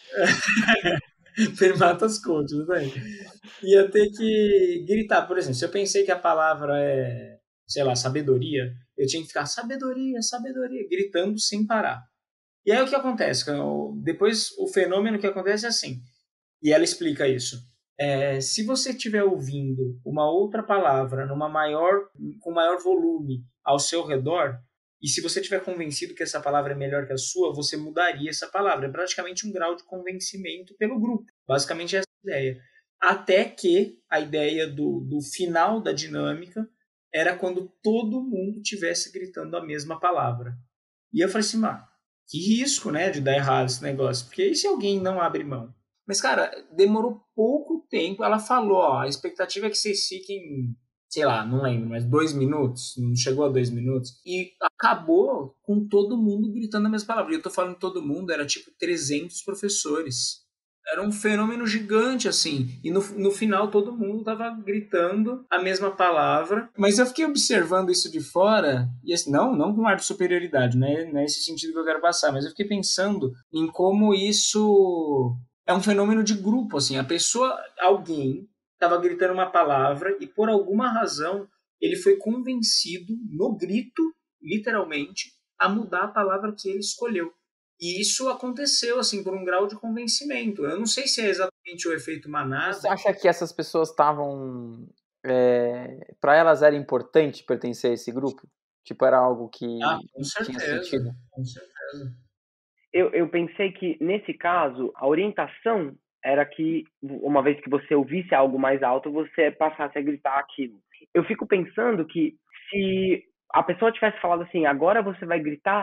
Primatas coach, né? Ia ter que gritar, por exemplo, se eu pensei que a palavra é, sei lá, sabedoria, eu tinha que ficar sabedoria, sabedoria, gritando sem parar. E aí o que acontece? Depois o fenômeno que acontece é assim, e ela explica isso. É, se você estiver ouvindo uma outra palavra numa maior, com maior volume ao seu redor, e se você estiver convencido que essa palavra é melhor que a sua, você mudaria essa palavra. É praticamente um grau de convencimento pelo grupo. Basicamente essa é a ideia. Até que a ideia do, do final da dinâmica era quando todo mundo estivesse gritando a mesma palavra. E eu falei assim, mano, que risco, né, de dar errado esse negócio. Porque e se alguém não abre mão? Mas, cara, demorou pouco tempo. Ela falou, ó, a expectativa é que vocês fiquem, sei lá, não lembro, mas dois minutos. Não chegou a dois minutos. E acabou com todo mundo gritando a mesma palavra. E eu tô falando todo mundo, era tipo trezentos professores. Era um fenômeno gigante, assim. E no, no final todo mundo tava gritando a mesma palavra. Mas eu fiquei observando isso de fora. E assim, não, não com ar de superioridade, né? Não é esse sentido que eu quero passar. Mas eu fiquei pensando em como isso é um fenômeno de grupo, assim. A pessoa, alguém, tava gritando uma palavra e por alguma razão ele foi convencido, no grito, literalmente, a mudar a palavra que ele escolheu. E isso aconteceu, assim, por um grau de convencimento. Eu não sei se é exatamente o efeito manada. Você acha que essas pessoas estavam... É, para elas era importante pertencer a esse grupo? Tipo, era algo que ah, com certeza, tinha sentido? Com certeza. Eu, eu pensei que, nesse caso, a orientação era que, uma vez que você ouvisse algo mais alto, você passasse a gritar aquilo. Eu fico pensando que se a pessoa tivesse falado assim, agora você vai gritar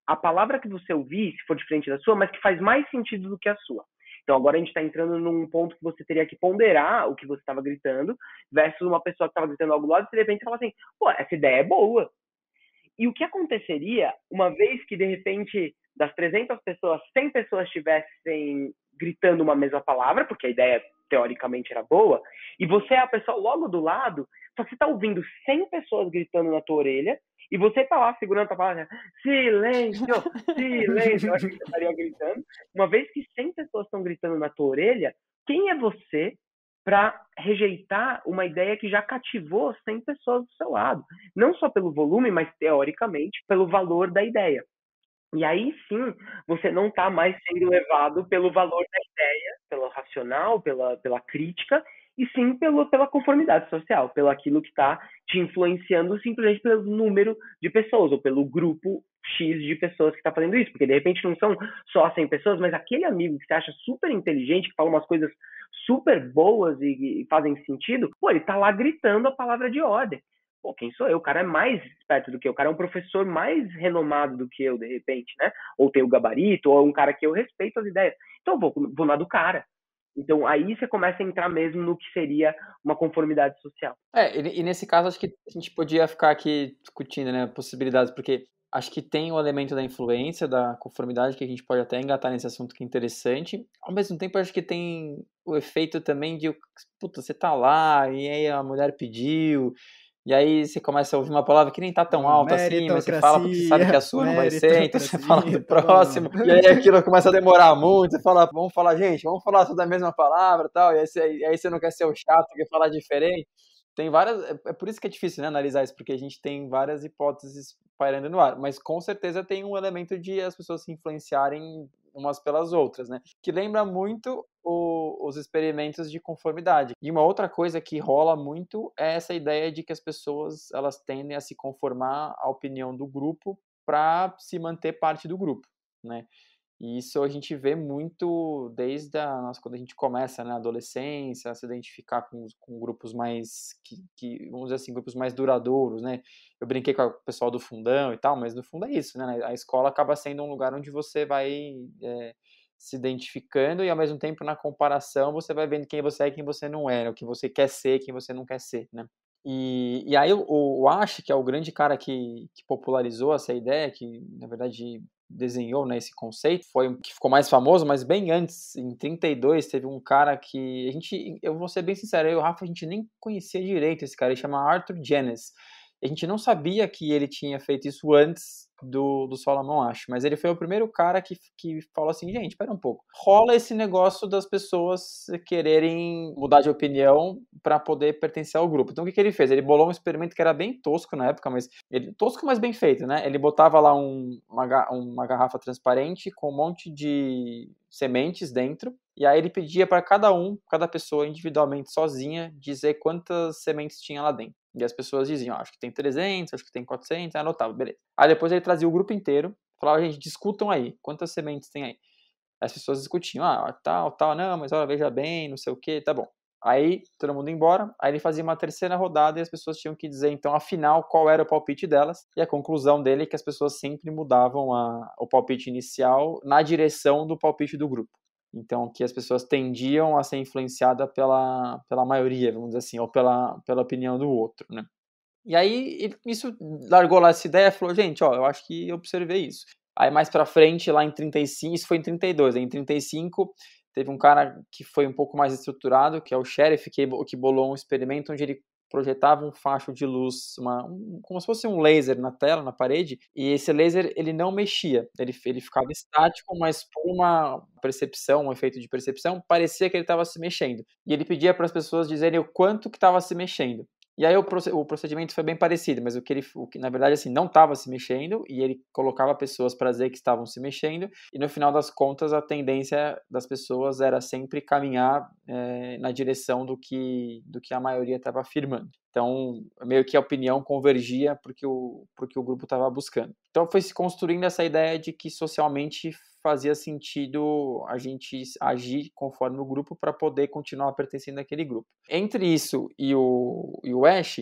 a palavra que você ouvir, se for diferente da sua, mas que faz mais sentido do que a sua. Então agora a gente está entrando num ponto que você teria que ponderar o que você estava gritando versus uma pessoa que estava gritando algo do lado e de repente você fala assim, pô, essa ideia é boa. E o que aconteceria uma vez que de repente das trezentas pessoas, cem pessoas estivessem gritando uma mesma palavra, porque a ideia teoricamente era boa, e você é a pessoa logo do lado, só que você está ouvindo cem pessoas gritando na tua orelha, e você está lá segurando a palavra, silêncio, silêncio, eu acho que você estaria gritando. Uma vez que cem pessoas estão gritando na tua orelha, quem é você para rejeitar uma ideia que já cativou cem pessoas do seu lado? Não só pelo volume, mas teoricamente pelo valor da ideia. E aí sim, você não está mais sendo levado pelo valor da ideia, pelo racional, pela, pela crítica, e sim pelo, pela conformidade social, pelo aquilo que está te influenciando simplesmente pelo número de pessoas, ou pelo grupo X de pessoas que está fazendo isso. Porque de repente não são só cem pessoas, mas aquele amigo que você acha super inteligente, que fala umas coisas super boas e, e fazem sentido, pô, ele está lá gritando a palavra de ordem. Pô, quem sou eu? O cara é mais esperto do que eu. O cara é um professor mais renomado do que eu, de repente, né? Ou tem o gabarito, ou é um cara que eu respeito as ideias. Então eu vou, vou na do cara. Então aí você começa a entrar mesmo no que seria uma conformidade social. É, e, e nesse caso acho que a gente podia ficar aqui discutindo, né, possibilidades, porque acho que tem o elemento da influência, da conformidade, que a gente pode até engatar nesse assunto que é interessante. Ao mesmo tempo, acho que tem o efeito também de, puta, você tá lá, e aí a mulher pediu, e aí você começa a ouvir uma palavra que nem tá tão alta assim, mas você fala porque você sabe que a sua não vai ser, então você fala do próximo, e aí aquilo começa a demorar muito, você fala, vamos falar, gente, vamos falar tudo a mesma palavra e tal, e aí você, e aí você não quer ser o chato, quer falar diferente. Tem várias, é por isso que é difícil, né, analisar isso, porque a gente tem várias hipóteses pairando no ar, mas com certeza tem um elemento de as pessoas se influenciarem umas pelas outras, né, que lembra muito o, os experimentos de conformidade. E uma outra coisa que rola muito é essa ideia de que as pessoas, elas tendem a se conformar à opinião do grupo para se manter parte do grupo, né. E isso a gente vê muito desde a nossa, quando a gente começa na, né, adolescência, a se identificar com, com grupos mais, que, que, vamos dizer assim, grupos mais duradouros, né? Eu brinquei com o pessoal do fundão e tal, mas no fundo é isso, né? A escola acaba sendo um lugar onde você vai é, se identificando e ao mesmo tempo na comparação você vai vendo quem você é e quem você não é, né? O que você quer ser e quem você não quer ser, né? E, e aí o, o Ash, que é o grande cara que, que popularizou essa ideia, que na verdade desenhou, né, esse conceito, foi o que ficou mais famoso, mas bem antes, em trinta e dois, teve um cara que a gente, eu vou ser bem sincero, eu e o Rafa, a gente nem conhecia direito esse cara, ele chama Arthur Jannes. A gente não sabia que ele tinha feito isso antes do, do Solomon Asch, mas ele foi o primeiro cara que, que falou assim, gente, espera um pouco, rola esse negócio das pessoas quererem mudar de opinião para poder pertencer ao grupo. Então o que, que ele fez? Ele bolou um experimento que era bem tosco na época, mas ele, tosco, mas bem feito, né? Ele botava lá um, uma, uma garrafa transparente com um monte de sementes dentro, e aí ele pedia para cada um, cada pessoa individualmente, sozinha, dizer quantas sementes tinha lá dentro. E as pessoas diziam, ah, acho que tem trezentos, acho que tem quatrocentos, aí anotava, beleza. Aí depois ele trazia o grupo inteiro, falava, gente, discutam aí, quantas sementes tem aí? As pessoas discutiam, ah, tal, tal, não, mas olha, veja bem, não sei o que, tá bom. Aí todo mundo ia embora, aí ele fazia uma terceira rodada e as pessoas tinham que dizer, então, afinal, qual era o palpite delas. E a conclusão dele é que as pessoas sempre mudavam a, o palpite inicial na direção do palpite do grupo. Então, que as pessoas tendiam a ser influenciadas pela, pela maioria, vamos dizer assim, ou pela, pela opinião do outro, né? E aí, ele, isso largou lá essa ideia e falou, gente, ó, eu acho que eu observei isso. Aí, mais pra frente, lá em trinta e cinco, isso foi em trinta e dois, aí, em trinta e cinco, teve um cara que foi um pouco mais estruturado, que é o Sheriff, que, que bolou um experimento onde ele projetava um facho de luz, uma, um, como se fosse um laser na tela, na parede, e esse laser, ele não mexia, ele, ele ficava estático, mas por uma percepção, um efeito de percepção, parecia que ele estava se mexendo. E ele pedia para as pessoas dizerem o quanto que estava se mexendo. E aí o, o procedimento foi bem parecido, mas o que ele, o que, na verdade, assim, não estava se mexendo, e ele colocava pessoas para dizer que estavam se mexendo, e no final das contas a tendência das pessoas era sempre caminhar é, na direção do que, do que a maioria estava afirmando. Então, meio que a opinião convergia para o que o, pro que o grupo estava buscando. Então foi se construindo essa ideia de que socialmente fazia sentido a gente agir conforme o grupo para poder continuar pertencendo àquele grupo. Entre isso e o, e o Ash,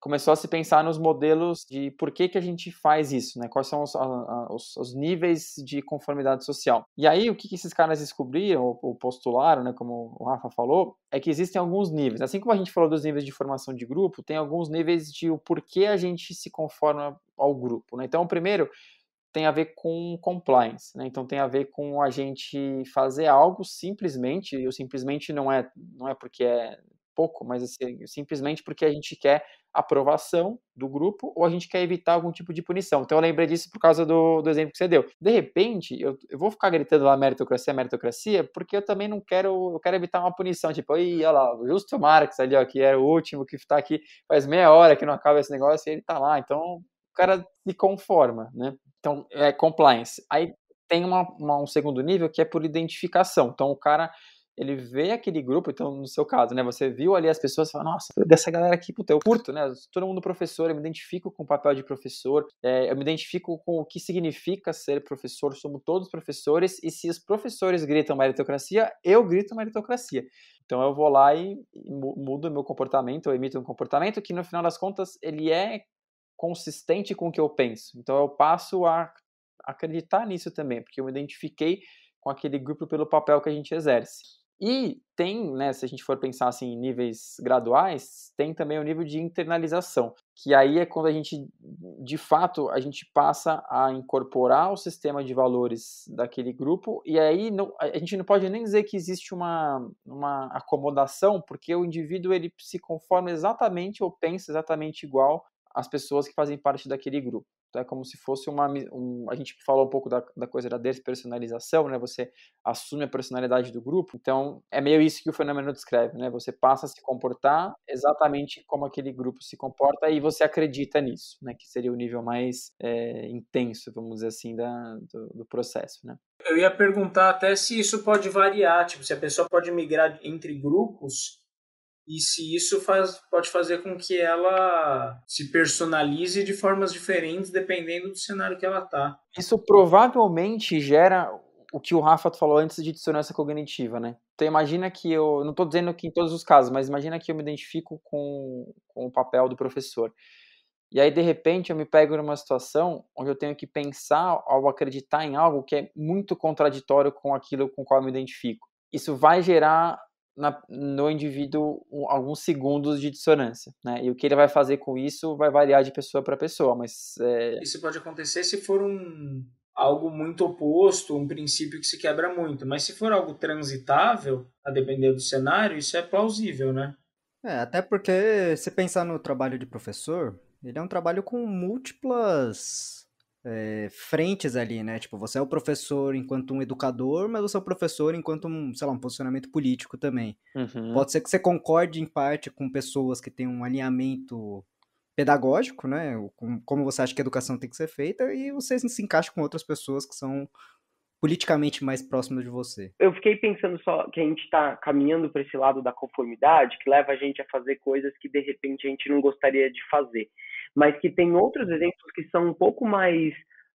começou a se pensar nos modelos de por que, que a gente faz isso, né? Quais são os, a, a, os, os níveis de conformidade social. E aí, o que, que esses caras descobriram, ou, ou postularam, né, como o Rafa falou, é que existem alguns níveis. Assim como a gente falou dos níveis de formação de grupo, tem alguns níveis de o porquê a gente se conforma ao grupo, né? Então, o primeiro tem a ver com compliance, né? Então tem a ver com a gente fazer algo simplesmente, e o simplesmente não é, não é porque é pouco, mas assim, simplesmente porque a gente quer aprovação do grupo ou a gente quer evitar algum tipo de punição. Então eu lembrei disso por causa do, do exemplo que você deu. De repente, eu, eu vou ficar gritando lá meritocracia, meritocracia, porque eu também não quero, eu quero evitar uma punição, tipo, olha lá, o Justo Marx ali, ó, que é o último que está aqui faz meia hora que não acaba esse negócio e ele tá lá, então o cara se conforma, né? Então, é compliance. Aí tem uma, uma, um segundo nível que é por identificação. Então, o cara, ele vê aquele grupo, então, no seu caso, né, você viu ali as pessoas e fala, nossa, dessa galera aqui, puta, eu curto, né, todo mundo professor, eu me identifico com o papel de professor, é, eu me identifico com o que significa ser professor, somos todos professores, e se os professores gritam meritocracia, eu grito meritocracia. Então, eu vou lá e, e mudo o meu comportamento, eu emito um comportamento que, no final das contas, ele é consistente com o que eu penso. Então eu passo a acreditar nisso também, porque eu me identifiquei com aquele grupo pelo papel que a gente exerce. E tem, né, se a gente for pensar assim em níveis graduais, tem também o nível de internalização, que aí é quando a gente, de fato, a gente passa a incorporar o sistema de valores daquele grupo, e aí não, a gente não pode nem dizer que existe uma, uma acomodação, porque o indivíduo ele se conforma exatamente ou pensa exatamente igual as pessoas que fazem parte daquele grupo. Então é como se fosse uma... Um, a gente falou um pouco da, da coisa da despersonalização, né? Você assume a personalidade do grupo. Então é meio isso que o fenômeno descreve, né? Você passa a se comportar exatamente como aquele grupo se comporta e você acredita nisso, né? Que seria o nível mais é, intenso, vamos dizer assim, da, do, do processo, né? Eu ia perguntar até se isso pode variar, tipo, se a pessoa pode migrar entre grupos e se isso faz, pode fazer com que ela se personalize de formas diferentes dependendo do cenário que ela está. Isso provavelmente gera o que o Rafa falou antes de dissonância cognitiva, né? Então imagina que eu, não estou dizendo que em todos os casos, mas imagina que eu me identifico com, com o papel do professor. E aí, de repente, eu me pego numa situação onde eu tenho que pensar ao acreditar em algo que é muito contraditório com aquilo com o qual eu me identifico. Isso vai gerar Na, no indivíduo um, alguns segundos de dissonância, né? E o que ele vai fazer com isso vai variar de pessoa para pessoa, mas... É... Isso pode acontecer se for um, algo muito oposto, um princípio que se quebra muito, mas se for algo transitável, a depender do cenário, isso é plausível, né? É, até porque se pensar no trabalho de professor, ele é um trabalho com múltiplas... É, frentes ali, né? Tipo, você é o professor enquanto um educador, mas você é o professor enquanto um, sei lá, um posicionamento político também. Uhum. Pode ser que você concorde em parte com pessoas que têm um alinhamento pedagógico, né? Com, como você acha que a educação tem que ser feita, e você se encaixa com outras pessoas que são politicamente mais próximas de você. Eu fiquei pensando só que a gente está caminhando para esse lado da conformidade, que leva a gente a fazer coisas que de repente a gente não gostaria de fazer, mas que tem outros exemplos que são um pouco mais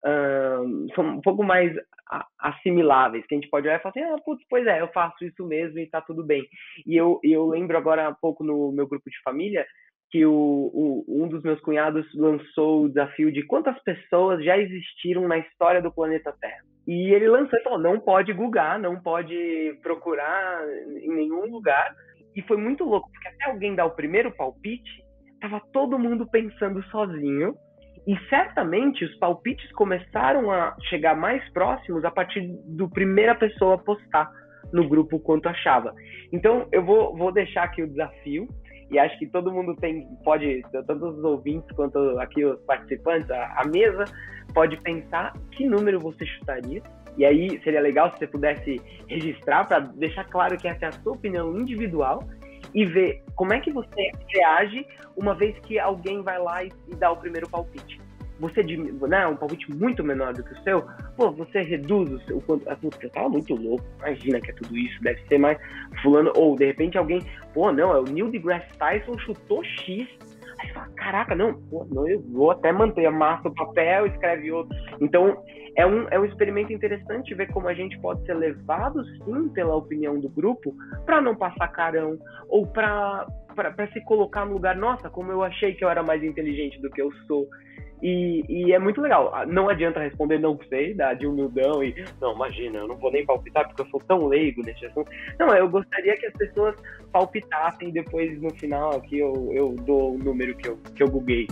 uh, são um pouco mais assimiláveis, que a gente pode olhar e falar assim, ah, putz, pois é, eu faço isso mesmo e tá tudo bem. E eu, eu lembro agora há pouco no meu grupo de família que o, o, um dos meus cunhados lançou o desafio de quantas pessoas já existiram na história do planeta Terra. E ele lançou e falou, não pode googar, não pode procurar em nenhum lugar. E foi muito louco, porque até alguém dar o primeiro palpite, tava todo mundo pensando sozinho. E certamente os palpites começaram a chegar mais próximos a partir do primeira pessoa postar no grupo quanto achava. Então eu vou, vou deixar aqui o desafio. E acho que todo mundo tem, pode, tanto os ouvintes quanto aqui os participantes, a, a mesa, pode pensar que número você chutaria. E aí seria legal se você pudesse registrar para deixar claro que essa é a sua opinião individual e ver como é que você reage uma vez que alguém vai lá e, e dá o primeiro palpite. Você, né, um palpite muito menor do que o seu, pô, você reduz o seu, quanto, você tava muito louco, imagina que é tudo isso, deve ser mais fulano, ou de repente alguém, pô, não, é o Neil deGrasse Tyson chutou X, aí você fala, caraca, não, pô, não, eu vou até manter, amassa o papel, escreve outro. Então, é um, é um experimento interessante ver como a gente pode ser levado, sim, pela opinião do grupo, para não passar carão, ou para se colocar no lugar, nossa, como eu achei que eu era mais inteligente do que eu sou. E, e é muito legal. Não adianta responder não sei, dá de humildão e não, imagina, eu não vou nem palpitar porque eu sou tão leigo nesse assunto. Não, eu gostaria que as pessoas palpitassem, depois no final aqui eu, eu dou o número que eu, que eu buguei.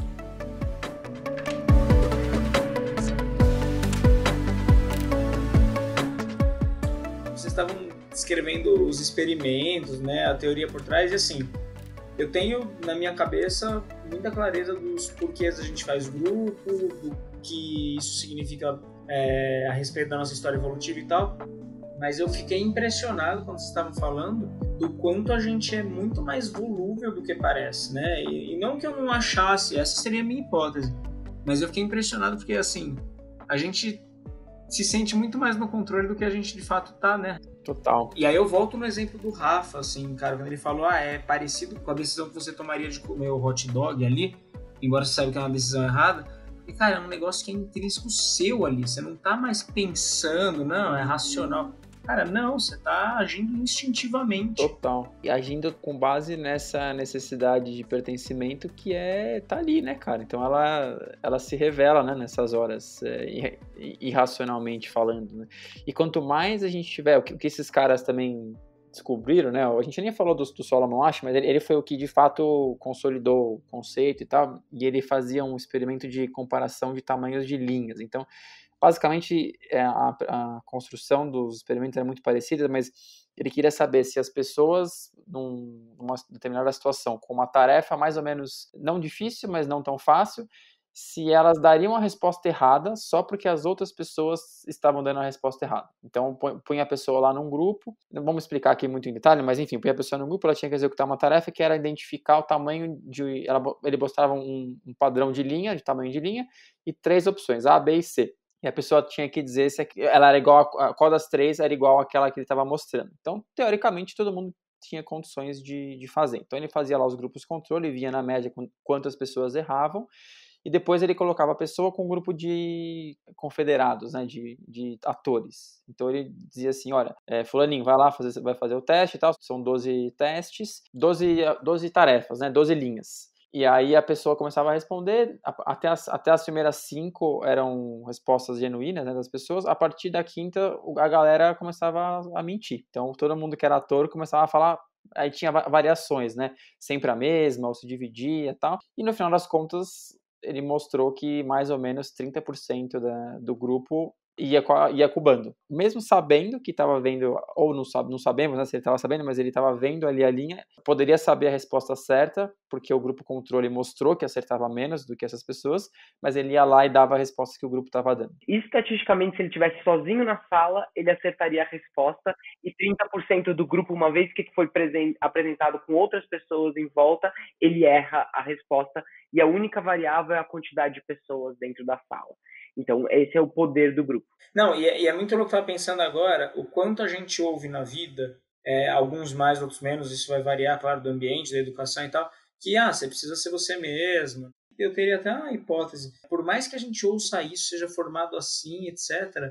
Vocês estavam descrevendo os experimentos, né, a teoria por trás, e assim, eu tenho na minha cabeça muita clareza dos porquês a gente faz grupo, do que isso significa é, a respeito da nossa história evolutiva e tal, mas eu fiquei impressionado quando vocês estavam falando do quanto a gente é muito mais volúvel do que parece, né? E, e não que eu não achasse, essa seria a minha hipótese, mas eu fiquei impressionado porque, assim, a gente se sente muito mais no controle do que a gente de fato tá, né? Total. E aí eu volto no exemplo do Rafa, assim, cara, quando ele falou, ah, é parecido com a decisão que você tomaria de comer o hot dog ali, embora você saiba que é uma decisão errada, e, cara, é um negócio que é intrínseco seu ali, você não tá mais pensando, não, é racional. Cara, não, você tá agindo instintivamente. Total. E agindo com base nessa necessidade de pertencimento que é tá ali, né, cara? Então ela, ela se revela, né, nessas horas, é, irracionalmente falando, né? E quanto mais a gente tiver, o que, o que esses caras também descobriram, né? A gente nem falou do, do Solomon Asch, mas ele, ele foi o que de fato consolidou o conceito e tal, e ele fazia um experimento de comparação de tamanhos de linhas. Então, basicamente, a, a construção dos experimentos era muito parecida, mas ele queria saber se as pessoas, num, numa determinada situação, com uma tarefa mais ou menos não difícil, mas não tão fácil, se elas dariam a resposta errada só porque as outras pessoas estavam dando a resposta errada. Então, punha a pessoa lá num grupo, não vamos explicar aqui muito em detalhe, mas enfim, punha a pessoa num grupo, ela tinha que executar uma tarefa que era identificar o tamanho de... Ela, ele mostrava um, um padrão de linha, de tamanho de linha, e três opções, A, B e C. E a pessoa tinha que dizer se ela era igual a, qual das três era igual àquela que ele estava mostrando. Então, teoricamente, todo mundo tinha condições de, de fazer. Então, ele fazia lá os grupos de controle, via na média quantas pessoas erravam, e depois ele colocava a pessoa com um grupo de confederados, né, de, de atores. Então, ele dizia assim, olha, é, fulaninho, vai lá, fazer, vai fazer o teste e tal, são doze testes, doze, doze tarefas, né, doze linhas. E aí a pessoa começava a responder, até as, até as primeiras cinco eram respostas genuínas, né, das pessoas, a partir da quinta a galera começava a mentir. Então todo mundo que era ator começava a falar, aí tinha variações, né, sempre a mesma, ou se dividia e tal, e no final das contas ele mostrou que mais ou menos trinta por cento da, do grupo ia, ia com o bando. Mesmo sabendo que estava vendo, ou não, não sabemos, né, se ele estava sabendo, mas ele estava vendo ali a linha, poderia saber a resposta certa, porque o grupo controle mostrou que acertava menos do que essas pessoas, mas ele ia lá e dava a resposta que o grupo estava dando. Estatisticamente, se ele estivesse sozinho na sala, ele acertaria a resposta, e trinta por cento do grupo, uma vez que foi apresentado com outras pessoas em volta, ele erra a resposta, e a única variável é a quantidade de pessoas dentro da sala. Então, esse é o poder do grupo. Não, e é, e é muito louco estar pensando agora o quanto a gente ouve na vida, é, alguns mais, outros menos, isso vai variar, claro, do ambiente, da educação e tal, que, ah, você precisa ser você mesmo. Eu teria até uma hipótese. Por mais que a gente ouça isso, seja formado assim, etcétera,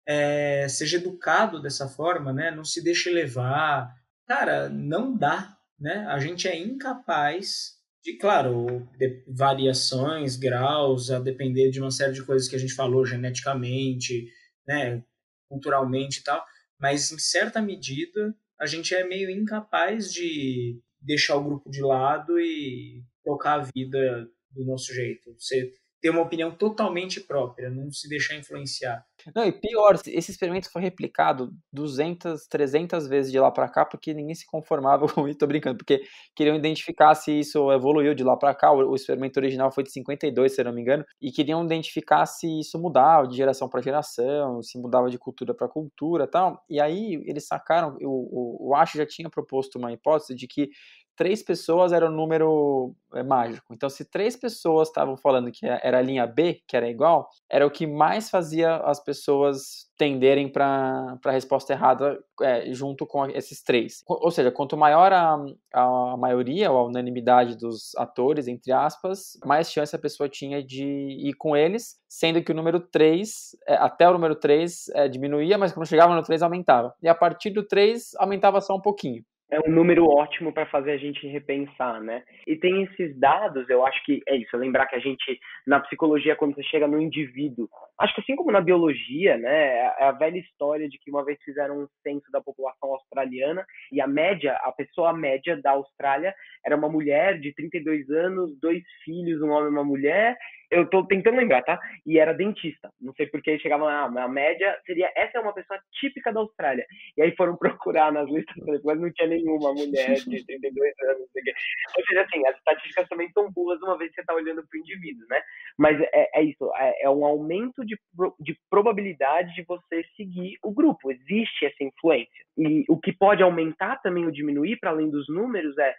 é, seja educado dessa forma, né, não se deixe levar. Cara, não dá, né? A gente é incapaz... de, claro, de variações, graus, a depender de uma série de coisas que a gente falou geneticamente, né, culturalmente e tal, mas em certa medida a gente é meio incapaz de deixar o grupo de lado e tocar a vida do nosso jeito. Você ter uma opinião totalmente própria, não se deixar influenciar. Não, e pior, esse experimento foi replicado duzentas, trezentas vezes de lá pra cá, porque ninguém se conformava com isso, tô brincando, porque queriam identificar se isso evoluiu de lá pra cá, o experimento original foi de cinquenta e dois, se eu não me engano, e queriam identificar se isso mudava de geração pra geração, se mudava de cultura pra cultura e tal, e aí eles sacaram, o, o, o Asch já tinha proposto uma hipótese de que três pessoas era o número é, mágico. Então, se três pessoas estavam falando que era a linha B, que era igual, era o que mais fazia as pessoas tenderem para a resposta errada é, junto com esses três. Ou seja, quanto maior a, a maioria, ou a unanimidade dos atores, entre aspas, mais chance a pessoa tinha de ir com eles, sendo que o número três, é, até o número três é, diminuía, mas quando chegava no três aumentava. E a partir do três aumentava só um pouquinho. É um número ótimo para fazer a gente repensar, né? E tem esses dados, eu acho que é isso, lembrar que a gente, na psicologia, quando você chega no indivíduo, acho que assim como na biologia, né, é a velha história de que uma vez fizeram um censo da população australiana e a média, a pessoa média da Austrália era uma mulher de trinta e dois anos, dois filhos, um homem e uma mulher. Eu tô tentando lembrar, tá? E era dentista. Não sei porque eles chegavam lá, a média seria, essa é uma pessoa típica da Austrália. E aí foram procurar nas listas, mas não tinha nenhuma mulher de trinta e dois anos. Não sei o quê. Ou seja, assim, as estatísticas também são burras uma vez que você tá olhando pro indivíduo, né? Mas é, é isso, é, é um aumento de, de probabilidade de você seguir o grupo. Existe essa influência. E o que pode aumentar também ou diminuir, para além dos números, é,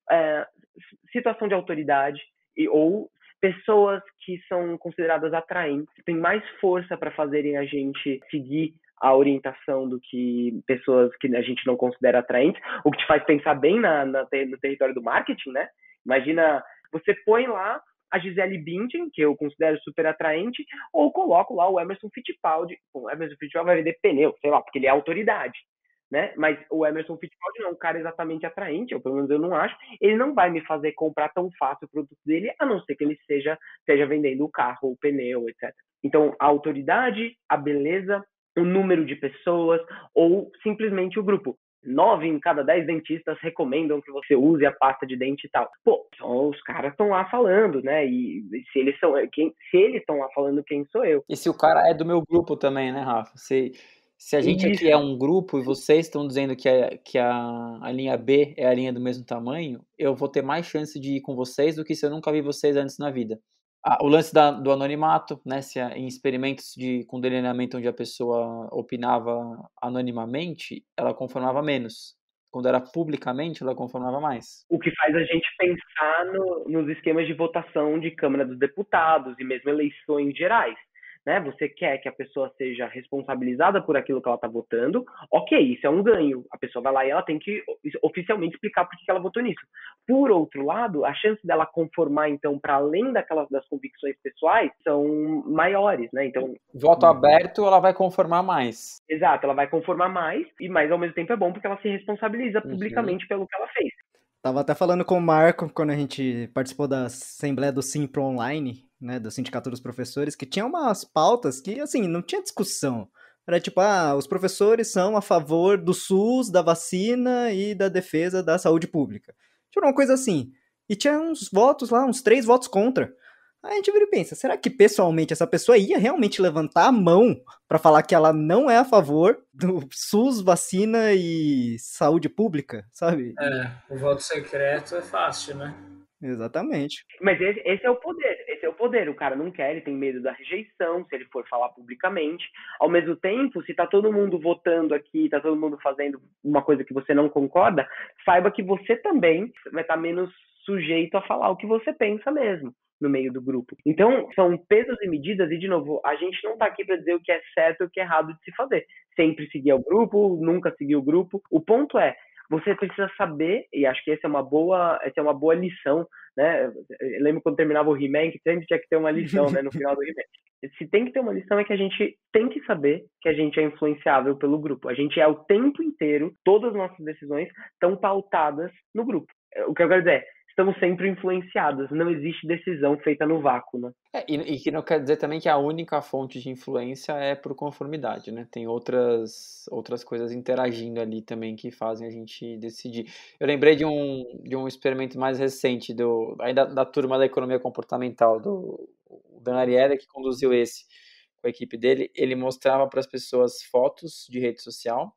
é situação de autoridade e, ou pessoas que são consideradas atraentes, têm mais força para fazerem a gente seguir a orientação do que pessoas que a gente não considera atraentes, o que te faz pensar bem na, na, no território do marketing, né? Imagina, você põe lá a Gisele Bündchen, que eu considero super atraente, ou coloco lá o Emerson Fittipaldi. Bom, o Emerson Fittipaldi vai vender pneu, sei lá, porque ele é autoridade. Né? Mas o Emerson Fittipaldi não é um cara exatamente atraente, ou pelo menos eu não acho. Ele não vai me fazer comprar tão fácil o produto dele, a não ser que ele seja, esteja vendendo o carro, o pneu, etcétera. Então, a autoridade, a beleza, o número de pessoas, ou simplesmente o grupo. Nove em cada dez dentistas recomendam que você use a pasta de dente e tal. Pô, então os caras estão lá falando, né? E se eles são, quem, se eles estão lá falando, quem sou eu? E se o cara é do meu grupo também, né, Rafa? Se... Se a gente aqui é um grupo e vocês estão dizendo que, a, que a, a linha B é a linha do mesmo tamanho, eu vou ter mais chance de ir com vocês do que se eu nunca vi vocês antes na vida. Ah, o lance da, do anonimato, né, se a, em experimentos de, com delineamento onde a pessoa opinava anonimamente, ela conformava menos. Quando era publicamente, ela conformava mais. O que faz a gente pensar no, nos esquemas de votação de Câmara dos Deputados e mesmo eleições gerais. Né? Você quer que a pessoa seja responsabilizada por aquilo que ela está votando, ok, isso é um ganho. A pessoa vai lá e ela tem que oficialmente explicar por que ela votou nisso. Por outro lado, a chance dela conformar, então, para além daquelas das convicções pessoais, são maiores, né? Então, voto aberto, ela vai conformar mais. Exato, ela vai conformar mais, e mais ao mesmo tempo é bom porque ela se responsabiliza Uhum. publicamente pelo que ela fez. Tava até falando com o Marco quando a gente participou da Assembleia do Simpro Online, né, do Sindicato dos Professores, que tinha umas pautas que, assim, não tinha discussão. Era tipo, ah, os professores são a favor do SUS, da vacina e da defesa da saúde pública. Tinha uma coisa assim. E tinha uns votos lá, uns três votos contra. Aí a gente vira e pensa, será que pessoalmente essa pessoa ia realmente levantar a mão pra falar que ela não é a favor do SUS, vacina e saúde pública, sabe? É, o voto secreto é fácil, né? Exatamente. Mas esse, esse é o poder, esse é o poder. O cara não quer, ele tem medo da rejeição, se ele for falar publicamente. Ao mesmo tempo, se tá todo mundo votando aqui, tá todo mundo fazendo uma coisa que você não concorda, saiba que você também vai estar menos sujeito a falar o que você pensa mesmo no meio do grupo. Então, são pesos e medidas, e de novo, a gente não tá aqui para dizer o que é certo e o que é errado de se fazer. Sempre seguir o grupo, nunca seguir o grupo. O ponto é, você precisa saber, e acho que essa é uma boa, essa é uma boa lição, né? Eu lembro quando terminava o He-Man, que sempre tinha que ter uma lição, né, no final do He-Man. Se tem que ter uma lição é que a gente tem que saber que a gente é influenciável pelo grupo. A gente é o tempo inteiro, todas as nossas decisões estão pautadas no grupo. O que eu quero dizer é, estamos sempre influenciados, não existe decisão feita no vácuo, né? É, e, e que não quer dizer também que a única fonte de influência é por conformidade, né? Tem outras, outras coisas interagindo ali também que fazem a gente decidir. Eu lembrei de um, de um experimento mais recente, do, ainda da turma da economia comportamental, do Dan Ariely, que conduziu esse com a equipe dele. Ele mostrava para as pessoas fotos de rede social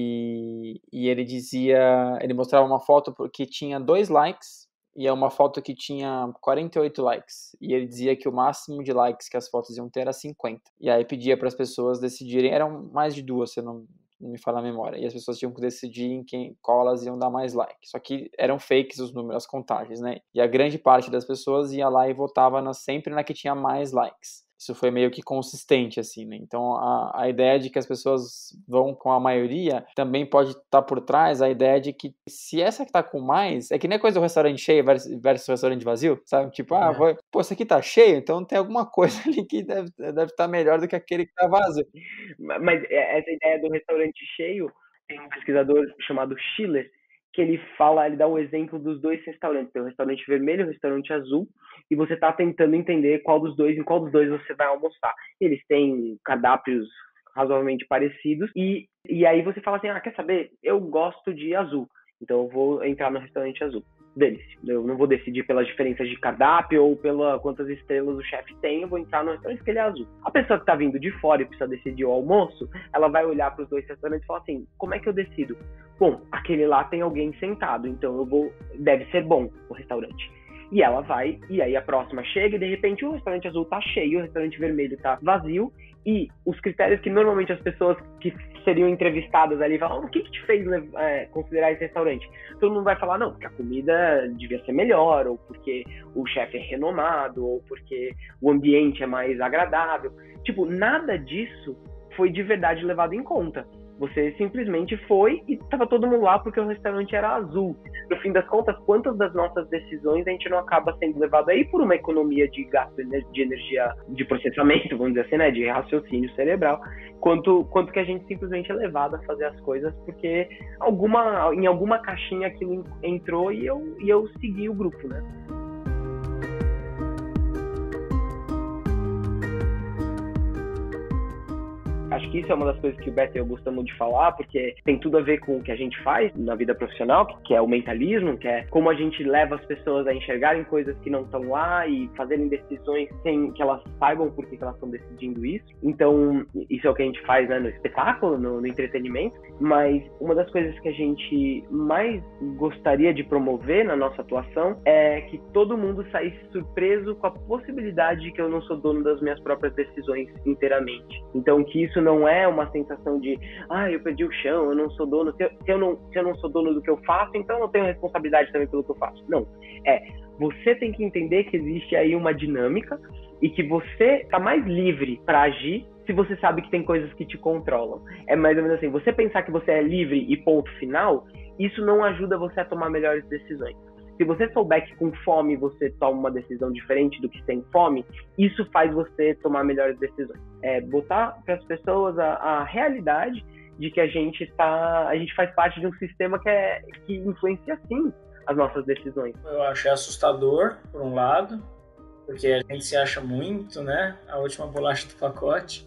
e, e ele dizia, ele mostrava uma foto que tinha dois likes e é uma foto que tinha quarenta e oito likes. E ele dizia que o máximo de likes que as fotos iam ter era cinquenta. E aí pedia para as pessoas decidirem, eram mais de duas, se eu não, não me falar a memória. E as pessoas tinham que decidir em quem, qual elas iam dar mais like. Só que eram fakes os números, as contagens, né? E a grande parte das pessoas ia lá e votava na, sempre na que tinha mais likes. isso foi meio que consistente, assim, né? Então, a, a ideia de que as pessoas vão com a maioria também pode estar por trás a ideia de que se essa que tá com mais, é que nem a coisa do restaurante cheio versus, versus restaurante vazio, sabe? Tipo, ah, É. vou, pô, esse aqui tá cheio, então tem alguma coisa ali que deve deve estar melhor do que aquele que tá vazio. Mas essa ideia do restaurante cheio, tem um pesquisador chamado Schiller, que ele fala, ele dá o exemplo dos dois restaurantes, tem o restaurante vermelho e o restaurante azul, e você está tentando entender qual dos dois, em qual dos dois você vai almoçar. Eles têm cardápios razoavelmente parecidos, e, e aí você fala assim, ah, quer saber? Eu gosto de azul, então eu vou entrar no restaurante azul. Deles. Eu não vou decidir pelas diferenças de cardápio ou pela quantas estrelas o chefe tem, eu vou entrar no restaurante que ele é azul. A pessoa que está vindo de fora e precisa decidir o almoço, ela vai olhar para os dois restaurantes e falar assim, como é que eu decido? Bom, aquele lá tem alguém sentado, então eu vou, deve ser bom o restaurante. E ela vai, e aí a próxima chega e de repente o restaurante azul tá cheio, o restaurante vermelho tá vazio, e os critérios que normalmente as pessoas que seriam entrevistadas ali falam, o que que te fez é, considerar esse restaurante? Todo mundo vai falar, não, porque a comida devia ser melhor, ou porque o chefe é renomado, ou porque o ambiente é mais agradável. Tipo, nada disso foi de verdade levado em conta. Você simplesmente foi e estava todo mundo lá porque o restaurante era azul. No fim das contas, quantas das nossas decisões a gente não acaba sendo levado aí por uma economia de gasto de energia, de processamento, vamos dizer assim, né, de raciocínio cerebral, quanto, quanto que a gente simplesmente é levado a fazer as coisas porque alguma, em alguma caixinha aquilo entrou e eu, e eu segui o grupo, né? Acho que isso é uma das coisas que o Beto e eu gostamos de falar, porque tem tudo a ver com o que a gente faz na vida profissional, que é o mentalismo, que é como a gente leva as pessoas a enxergarem coisas que não estão lá e fazerem decisões sem que elas saibam por que elas estão decidindo isso. Então, isso é o que a gente faz, né, no espetáculo, no, no entretenimento, mas uma das coisas que a gente mais gostaria de promover na nossa atuação é que todo mundo saísse surpreso com a possibilidade de que eu não sou dono das minhas próprias decisões inteiramente. Então, que isso não é uma sensação de, ah, eu perdi o chão, eu não sou dono, se eu, se eu, não, se eu não sou dono do que eu faço, então eu tenho responsabilidade também pelo que eu faço. Não, é, você tem que entender que existe aí uma dinâmica e que você está mais livre para agir se você sabe que tem coisas que te controlam. É mais ou menos assim, você pensar que você é livre e ponto final, isso não ajuda você a tomar melhores decisões. Se você souber que com fome você toma uma decisão diferente do que sem fome, isso faz você tomar melhores decisões. É botar para as pessoas a, a realidade de que a gente tá, a gente faz parte de um sistema que, é, que influencia sim as nossas decisões. Eu achei assustador, por um lado, porque a gente se acha muito, né? A última bolacha do pacote.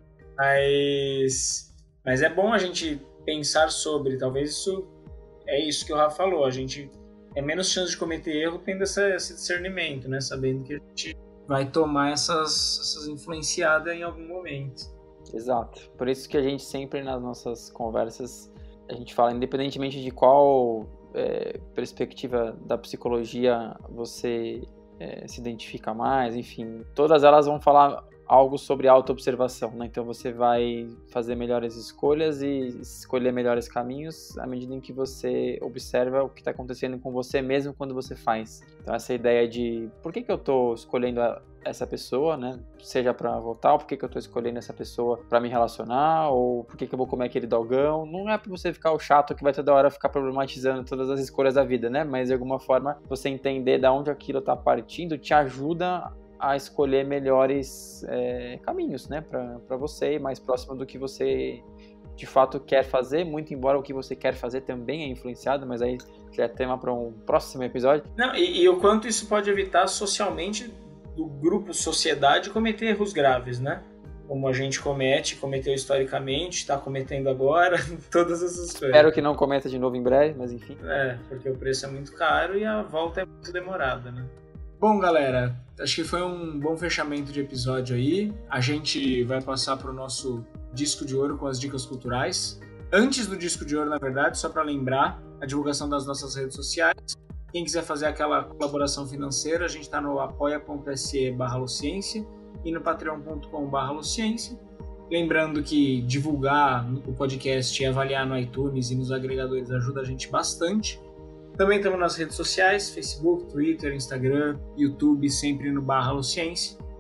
Mas, mas é bom a gente pensar sobre, talvez isso é isso que o Rafa falou, a gente é menos chance de cometer erro tendo essa, esse discernimento, né? Sabendo que a gente vai tomar essas, essas influenciadas em algum momento. Exato. Por isso que a gente sempre nas nossas conversas, a gente fala, independentemente de qual é, perspectiva da psicologia você é, se identifica mais, enfim, todas elas vão falar algo sobre autoobservação, né? Então você vai fazer melhores escolhas e escolher melhores caminhos à medida em que você observa o que está acontecendo com você mesmo quando você faz. Então essa ideia de por que que eu estou escolhendo a, essa pessoa, né? Seja para votar, ou por que que eu estou escolhendo essa pessoa para me relacionar, ou por que que eu vou comer aquele dogão, não é para você ficar o chato que vai toda hora ficar problematizando todas as escolhas da vida, né? Mas de alguma forma você entender de onde aquilo está partindo te ajuda a escolher melhores é, caminhos, né, para você, mais próximo do que você de fato quer fazer, muito embora o que você quer fazer também é influenciado, mas aí já é tema para um próximo episódio. Não, e, e o quanto isso pode evitar socialmente do grupo sociedade cometer erros graves, né? Como a gente comete, cometeu historicamente, está cometendo agora, todas essas coisas. Espero que não cometa de novo em breve, mas enfim. É, porque o preço é muito caro e a volta é muito demorada, né? Bom, galera, acho que foi um bom fechamento de episódio aí. A gente vai passar para o nosso disco de ouro com as dicas culturais. Antes do disco de ouro, na verdade, só para lembrar, a divulgação das nossas redes sociais. Quem quiser fazer aquela colaboração financeira, a gente está no apoia.se barra Alociência e no patreon.com barra Alociência. Lembrando que divulgar o podcast e avaliar no iTunes e nos agregadores ajuda a gente bastante. Também estamos nas redes sociais, Facebook, Twitter, Instagram, YouTube, sempre no barra Alociência.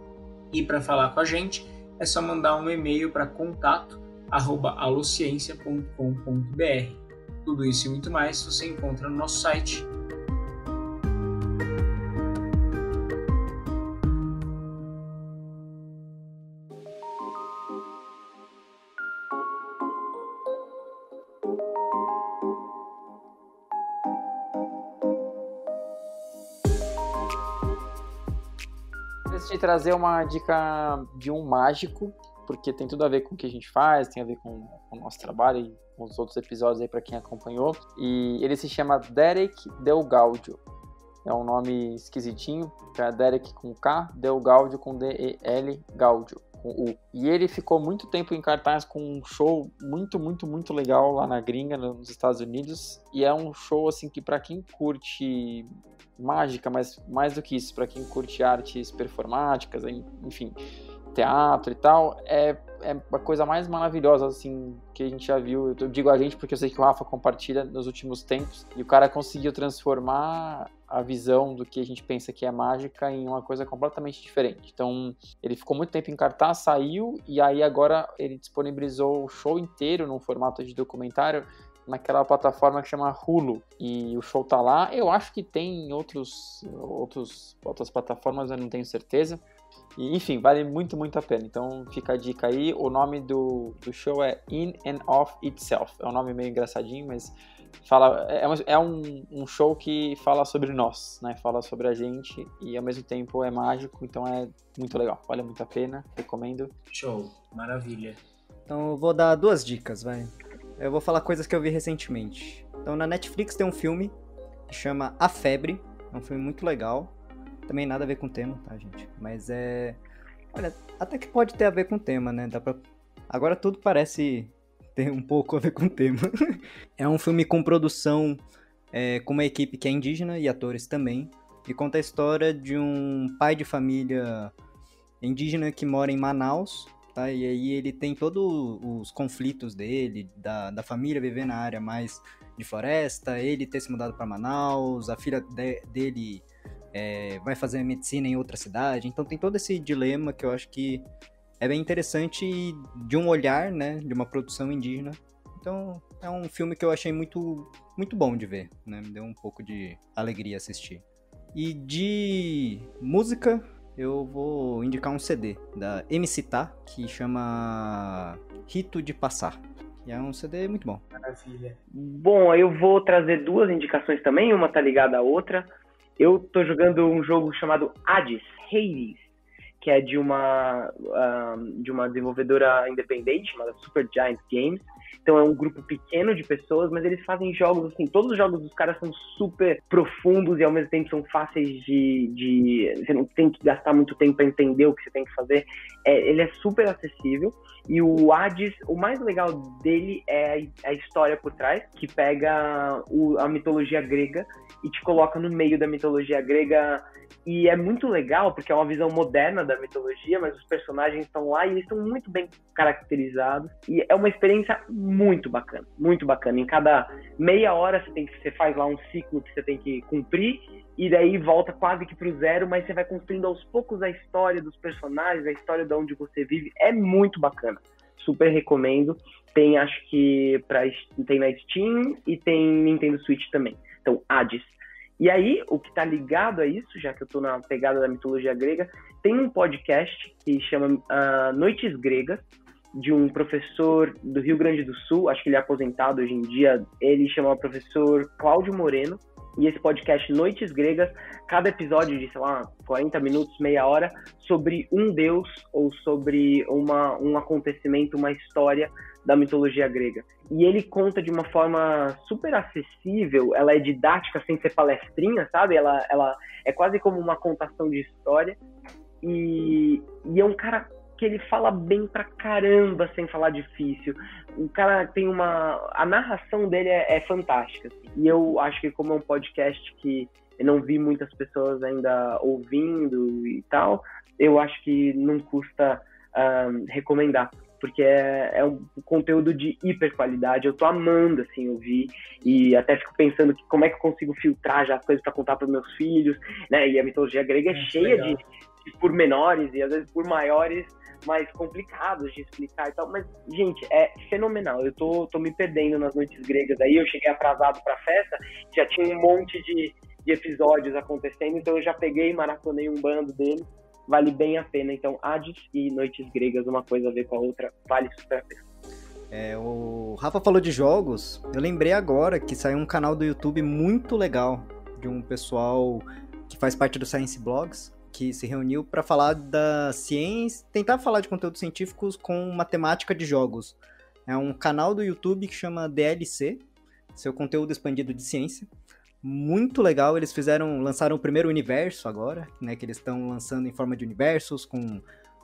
E para falar com a gente, é só mandar um e-mail para contato arroba alociência ponto com ponto b r. Tudo isso e muito mais você encontra no nosso site. De trazer uma dica de um mágico, porque tem tudo a ver com o que a gente faz, tem a ver com, com o nosso trabalho e com os outros episódios aí para quem acompanhou. E ele se chama Derek Del Gaudio. É um nome esquisitinho, que é Derek com K, Del Gaudio com D E L, Gaudio com U. E ele ficou muito tempo em cartaz com um show muito, muito, muito legal lá na gringa, nos Estados Unidos. E é um show assim que para quem curte mágica, mas mais do que isso, para quem curte artes performáticas, enfim, teatro e tal, é, é a coisa mais maravilhosa assim que a gente já viu. Eu digo a gente porque eu sei que o Rafa compartilha nos últimos tempos, e o cara conseguiu transformar a visão do que a gente pensa que é mágica em uma coisa completamente diferente. Então, ele ficou muito tempo em cartaz, saiu, e aí agora ele disponibilizou o show inteiro num formato de documentário naquela plataforma que chama Hulu, e o show tá lá. Eu acho que tem em outros, outros, outras plataformas, eu não tenho certeza. E, enfim, vale muito, muito a pena. Então fica a dica aí. O nome do, do show é In and of Itself. É um nome meio engraçadinho, mas fala, é, é um, um show que fala sobre nós, né? Fala sobre a gente e ao mesmo tempo é mágico, então é muito legal. Vale muito a pena, recomendo. Show, maravilha. Então eu vou dar duas dicas, vai. Eu vou falar coisas que eu vi recentemente. Então na Netflix tem um filme que chama A Febre. É um filme muito legal. Também nada a ver com o tema, tá, gente? Mas é... Olha, até que pode ter a ver com o tema, né? Dá pra... Agora tudo parece ter um pouco a ver com o tema. É um filme com produção é, com uma equipe que é indígena e atores também. E conta a história de um pai de família indígena que mora em Manaus, tá? E aí ele tem todos os conflitos dele, da, da família viver na área mais de floresta, ele ter se mudado para Manaus, a filha de, dele é, vai fazer medicina em outra cidade. Então tem todo esse dilema que eu acho que é bem interessante de um olhar, né, de uma produção indígena. Então é um filme que eu achei muito, muito bom de ver, né? Me deu um pouco de alegria assistir. E de música, eu vou indicar um C D da M C Tá, que chama Rito de Passar. E é um C D muito bom. Maravilha. Bom, eu vou trazer duas indicações também, uma tá ligada à outra. Eu tô jogando um jogo chamado Hades, Hades, que é de uma, uh, de uma desenvolvedora independente chamada Supergiant Games. Então é um grupo pequeno de pessoas, mas eles fazem jogos assim, todos os jogos dos caras são super profundos e ao mesmo tempo são fáceis de... de você não tem que gastar muito tempo para entender o que você tem que fazer. É, ele é super acessível. E o Hades, o mais legal dele é a história por trás, que pega o, a mitologia grega e te coloca no meio da mitologia grega. E é muito legal, porque é uma visão moderna da mitologia, mas os personagens estão lá e eles estão muito bem caracterizados. E é uma experiência muito bacana, muito bacana. Em cada meia hora você, tem que, você faz lá um ciclo que você tem que cumprir, e daí volta quase que pro zero, mas você vai construindo aos poucos a história dos personagens, a história de onde você vive. É muito bacana. Super recomendo. Tem, acho que, pra, tem na Steam e tem Nintendo Switch também. Então, Hades. E aí, o que tá ligado a isso, já que eu tô na pegada da mitologia grega, tem um podcast que chama uh, Noites Gregas, de um professor do Rio Grande do Sul, acho que ele é aposentado hoje em dia, ele chama o professor Cláudio Moreno, e esse podcast Noites Gregas, cada episódio de, sei lá, quarenta minutos, meia hora, sobre um deus ou sobre uma, um acontecimento, uma história da mitologia grega. E ele conta de uma forma super acessível, ela é didática sem ser palestrinha, sabe? Ela, ela é quase como uma contação de história. E, e é um cara que ele fala bem pra caramba sem falar difícil. O cara tem uma... A narração dele é, é fantástica. Assim. E eu acho que como é um podcast que eu não vi muitas pessoas ainda ouvindo e tal, eu acho que não custa um, recomendar. Porque é, é um conteúdo de hiper qualidade, eu tô amando, assim, ouvir, e até fico pensando que como é que eu consigo filtrar já as coisas para contar para meus filhos, né, e a mitologia grega é, é cheia de, de por menores e às vezes por maiores, mais complicados de explicar e tal, mas, gente, é fenomenal. Eu tô, tô me perdendo nas noites gregas aí, eu cheguei atrasado pra festa, já tinha um monte de, de episódios acontecendo, então eu já peguei e maratonei um bando deles, vale bem a pena. Então, Hades e Noites Gregas, uma coisa a ver com a outra, vale super a pena. É, o Rafa falou de jogos, eu lembrei agora que saiu um canal do YouTube muito legal, de um pessoal que faz parte do Science Blogs, que se reuniu para falar da ciência, tentar falar de conteúdos científicos com matemática de jogos. É um canal do YouTube que chama D L C, seu conteúdo expandido de ciência. Muito legal, eles fizeram, lançaram o primeiro universo agora, né, que eles estão lançando em forma de universos, com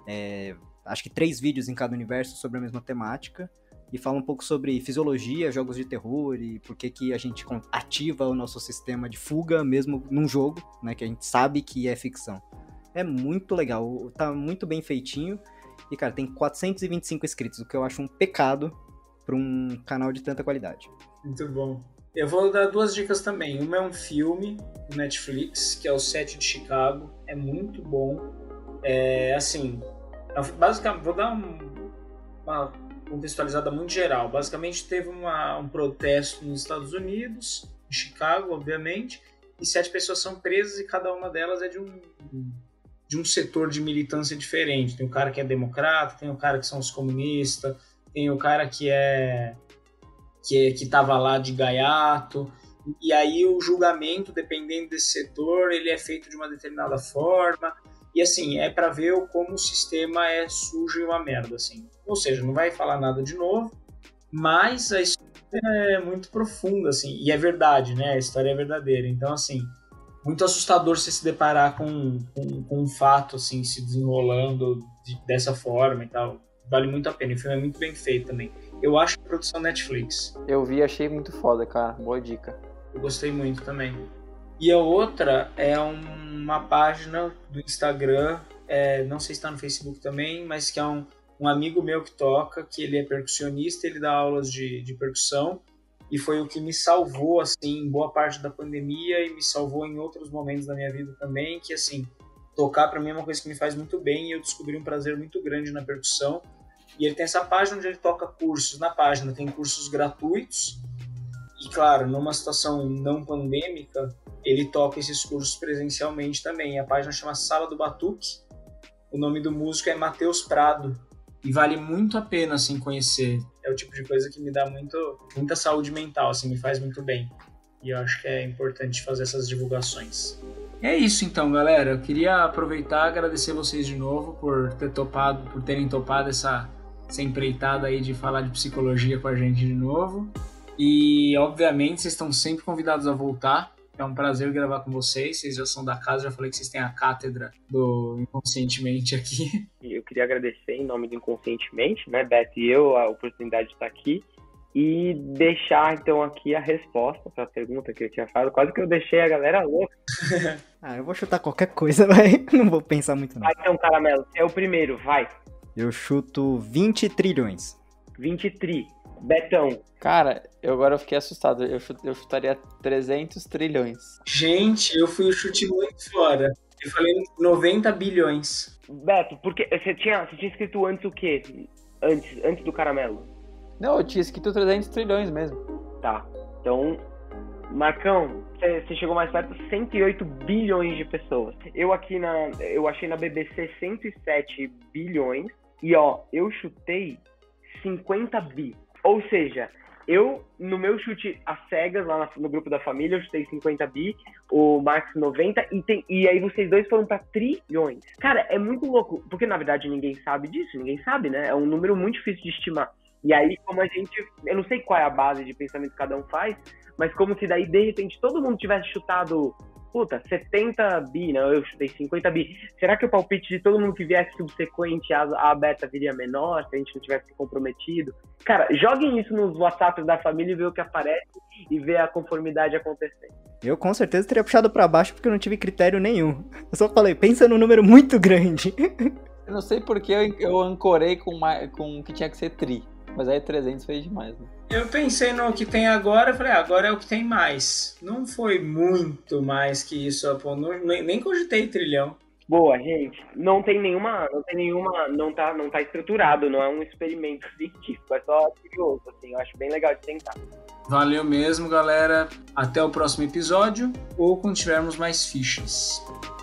é, acho que três vídeos em cada universo sobre a mesma temática, e fala um pouco sobre fisiologia, jogos de terror e por que que a gente ativa o nosso sistema de fuga mesmo num jogo, né, que a gente sabe que é ficção. É muito legal, tá muito bem feitinho e, cara, tem quatrocentos e vinte e cinco inscritos, o que eu acho um pecado para um canal de tanta qualidade. Muito bom. Eu vou dar duas dicas também. Uma é um filme do Netflix, que é o Sete de Chicago, é muito bom. É, assim, basicamente, vou dar um, uma contextualizada muito geral. Basicamente teve uma, um protesto nos Estados Unidos, em Chicago, obviamente, e sete pessoas são presas e cada uma delas é de um, de um setor de militância diferente. Tem o cara que é democrata, tem o cara que são os comunistas, tem o cara que é que, é, que tava lá de gaiato, e aí o julgamento, dependendo desse setor, ele é feito de uma determinada forma. E assim, é para ver como o sistema é sujo e uma merda, assim. Ou seja, não vai falar nada de novo, mas a história é muito profunda, assim, e é verdade, né? A história é verdadeira. Então, assim, muito assustador você se deparar com, com, com um fato, assim, se desenrolando de, dessa forma e tal. Vale muito a pena. O filme é muito bem feito também. Eu acho que a produção Netflix. Eu vi, achei muito foda, cara. Boa dica. Eu gostei muito também. E a outra é uma página do Instagram, é, não sei se está no Facebook também, mas que é um, um amigo meu que toca, que ele é percussionista, ele dá aulas de, de percussão, e foi o que me salvou, assim, em boa parte da pandemia, e me salvou em outros momentos da minha vida também, que, assim, tocar para mim é uma coisa que me faz muito bem, e eu descobri um prazer muito grande na percussão. E ele tem essa página onde ele toca cursos. Na página tem cursos gratuitos, e, claro, numa situação não pandêmica, ele toca esses cursos presencialmente também. A página chama Sala do Batuque. O nome do músico é Matheus Prado. E vale muito a pena, assim, conhecer. É o tipo de coisa que me dá muito, muita saúde mental, assim, me faz muito bem. E eu acho que é importante fazer essas divulgações. É isso, então, galera. Eu queria aproveitar e agradecer vocês de novo por ter topado, por terem topado essa, essa empreitada aí de falar de psicologia com a gente de novo. E, obviamente, vocês estão sempre convidados a voltar. É um prazer gravar com vocês. Vocês já são da casa, já falei que vocês têm a cátedra do Inconscientemente aqui. Eu queria agradecer em nome do Inconscientemente, né, Beto e eu, a oportunidade de estar aqui. E deixar, então, aqui a resposta para a pergunta que eu tinha falado. Quase que eu deixei a galera louca. Ah, eu vou chutar qualquer coisa, vai. Não vou pensar muito, não. Vai, então, Caramelo. É o primeiro, vai. Eu chuto vinte trilhões. vinte tri. Betão. Cara, eu agora eu fiquei assustado. Eu, chut, eu chutaria trezentos trilhões. Gente, eu fui o chute muito fora. Eu falei noventa bilhões. Beto, porque você tinha, você tinha escrito antes o quê? Antes, antes do Caramelo? Não, eu tinha escrito trezentos trilhões mesmo. Tá. Então, Marcão, você chegou mais perto, cento e oito bilhões de pessoas. Eu aqui na, eu achei na B B C cento e sete bilhões. E ó, eu chutei cinquenta bi. Ou seja, eu, no meu chute às cegas, lá no grupo da família, eu chutei cinquenta bi, o Max noventa, e, tem, e aí vocês dois foram pra trilhões. Cara, é muito louco, porque na verdade ninguém sabe disso, ninguém sabe, né? É um número muito difícil de estimar. E aí, como a gente, eu não sei qual é a base de pensamento que cada um faz, mas como se daí, de repente, todo mundo tivesse chutado, puta, setenta bi, não, eu chutei cinquenta bi. Será que o palpite de todo mundo que viesse subsequente à, à beta viria menor, se a gente não tivesse se comprometido? Cara, joguem isso nos WhatsApps da família e vê o que aparece e vê a conformidade acontecendo. Eu com certeza teria puxado pra baixo porque eu não tive critério nenhum. Eu só falei, pensa num número muito grande. Eu não sei porque eu, eu ancorei com o com que tinha que ser tri. Mas aí trezentos foi demais, né? Eu pensei no que tem agora, eu falei, ah, agora é o que tem mais. Não foi muito mais que isso, pô, não, nem cogitei trilhão. Boa, gente. Não tem nenhuma, não tem nenhuma, não tá, não tá estruturado, não é um experimento científico, é só curioso, assim, eu acho bem legal de tentar. Valeu mesmo, galera. Até o próximo episódio ou quando tivermos mais fichas.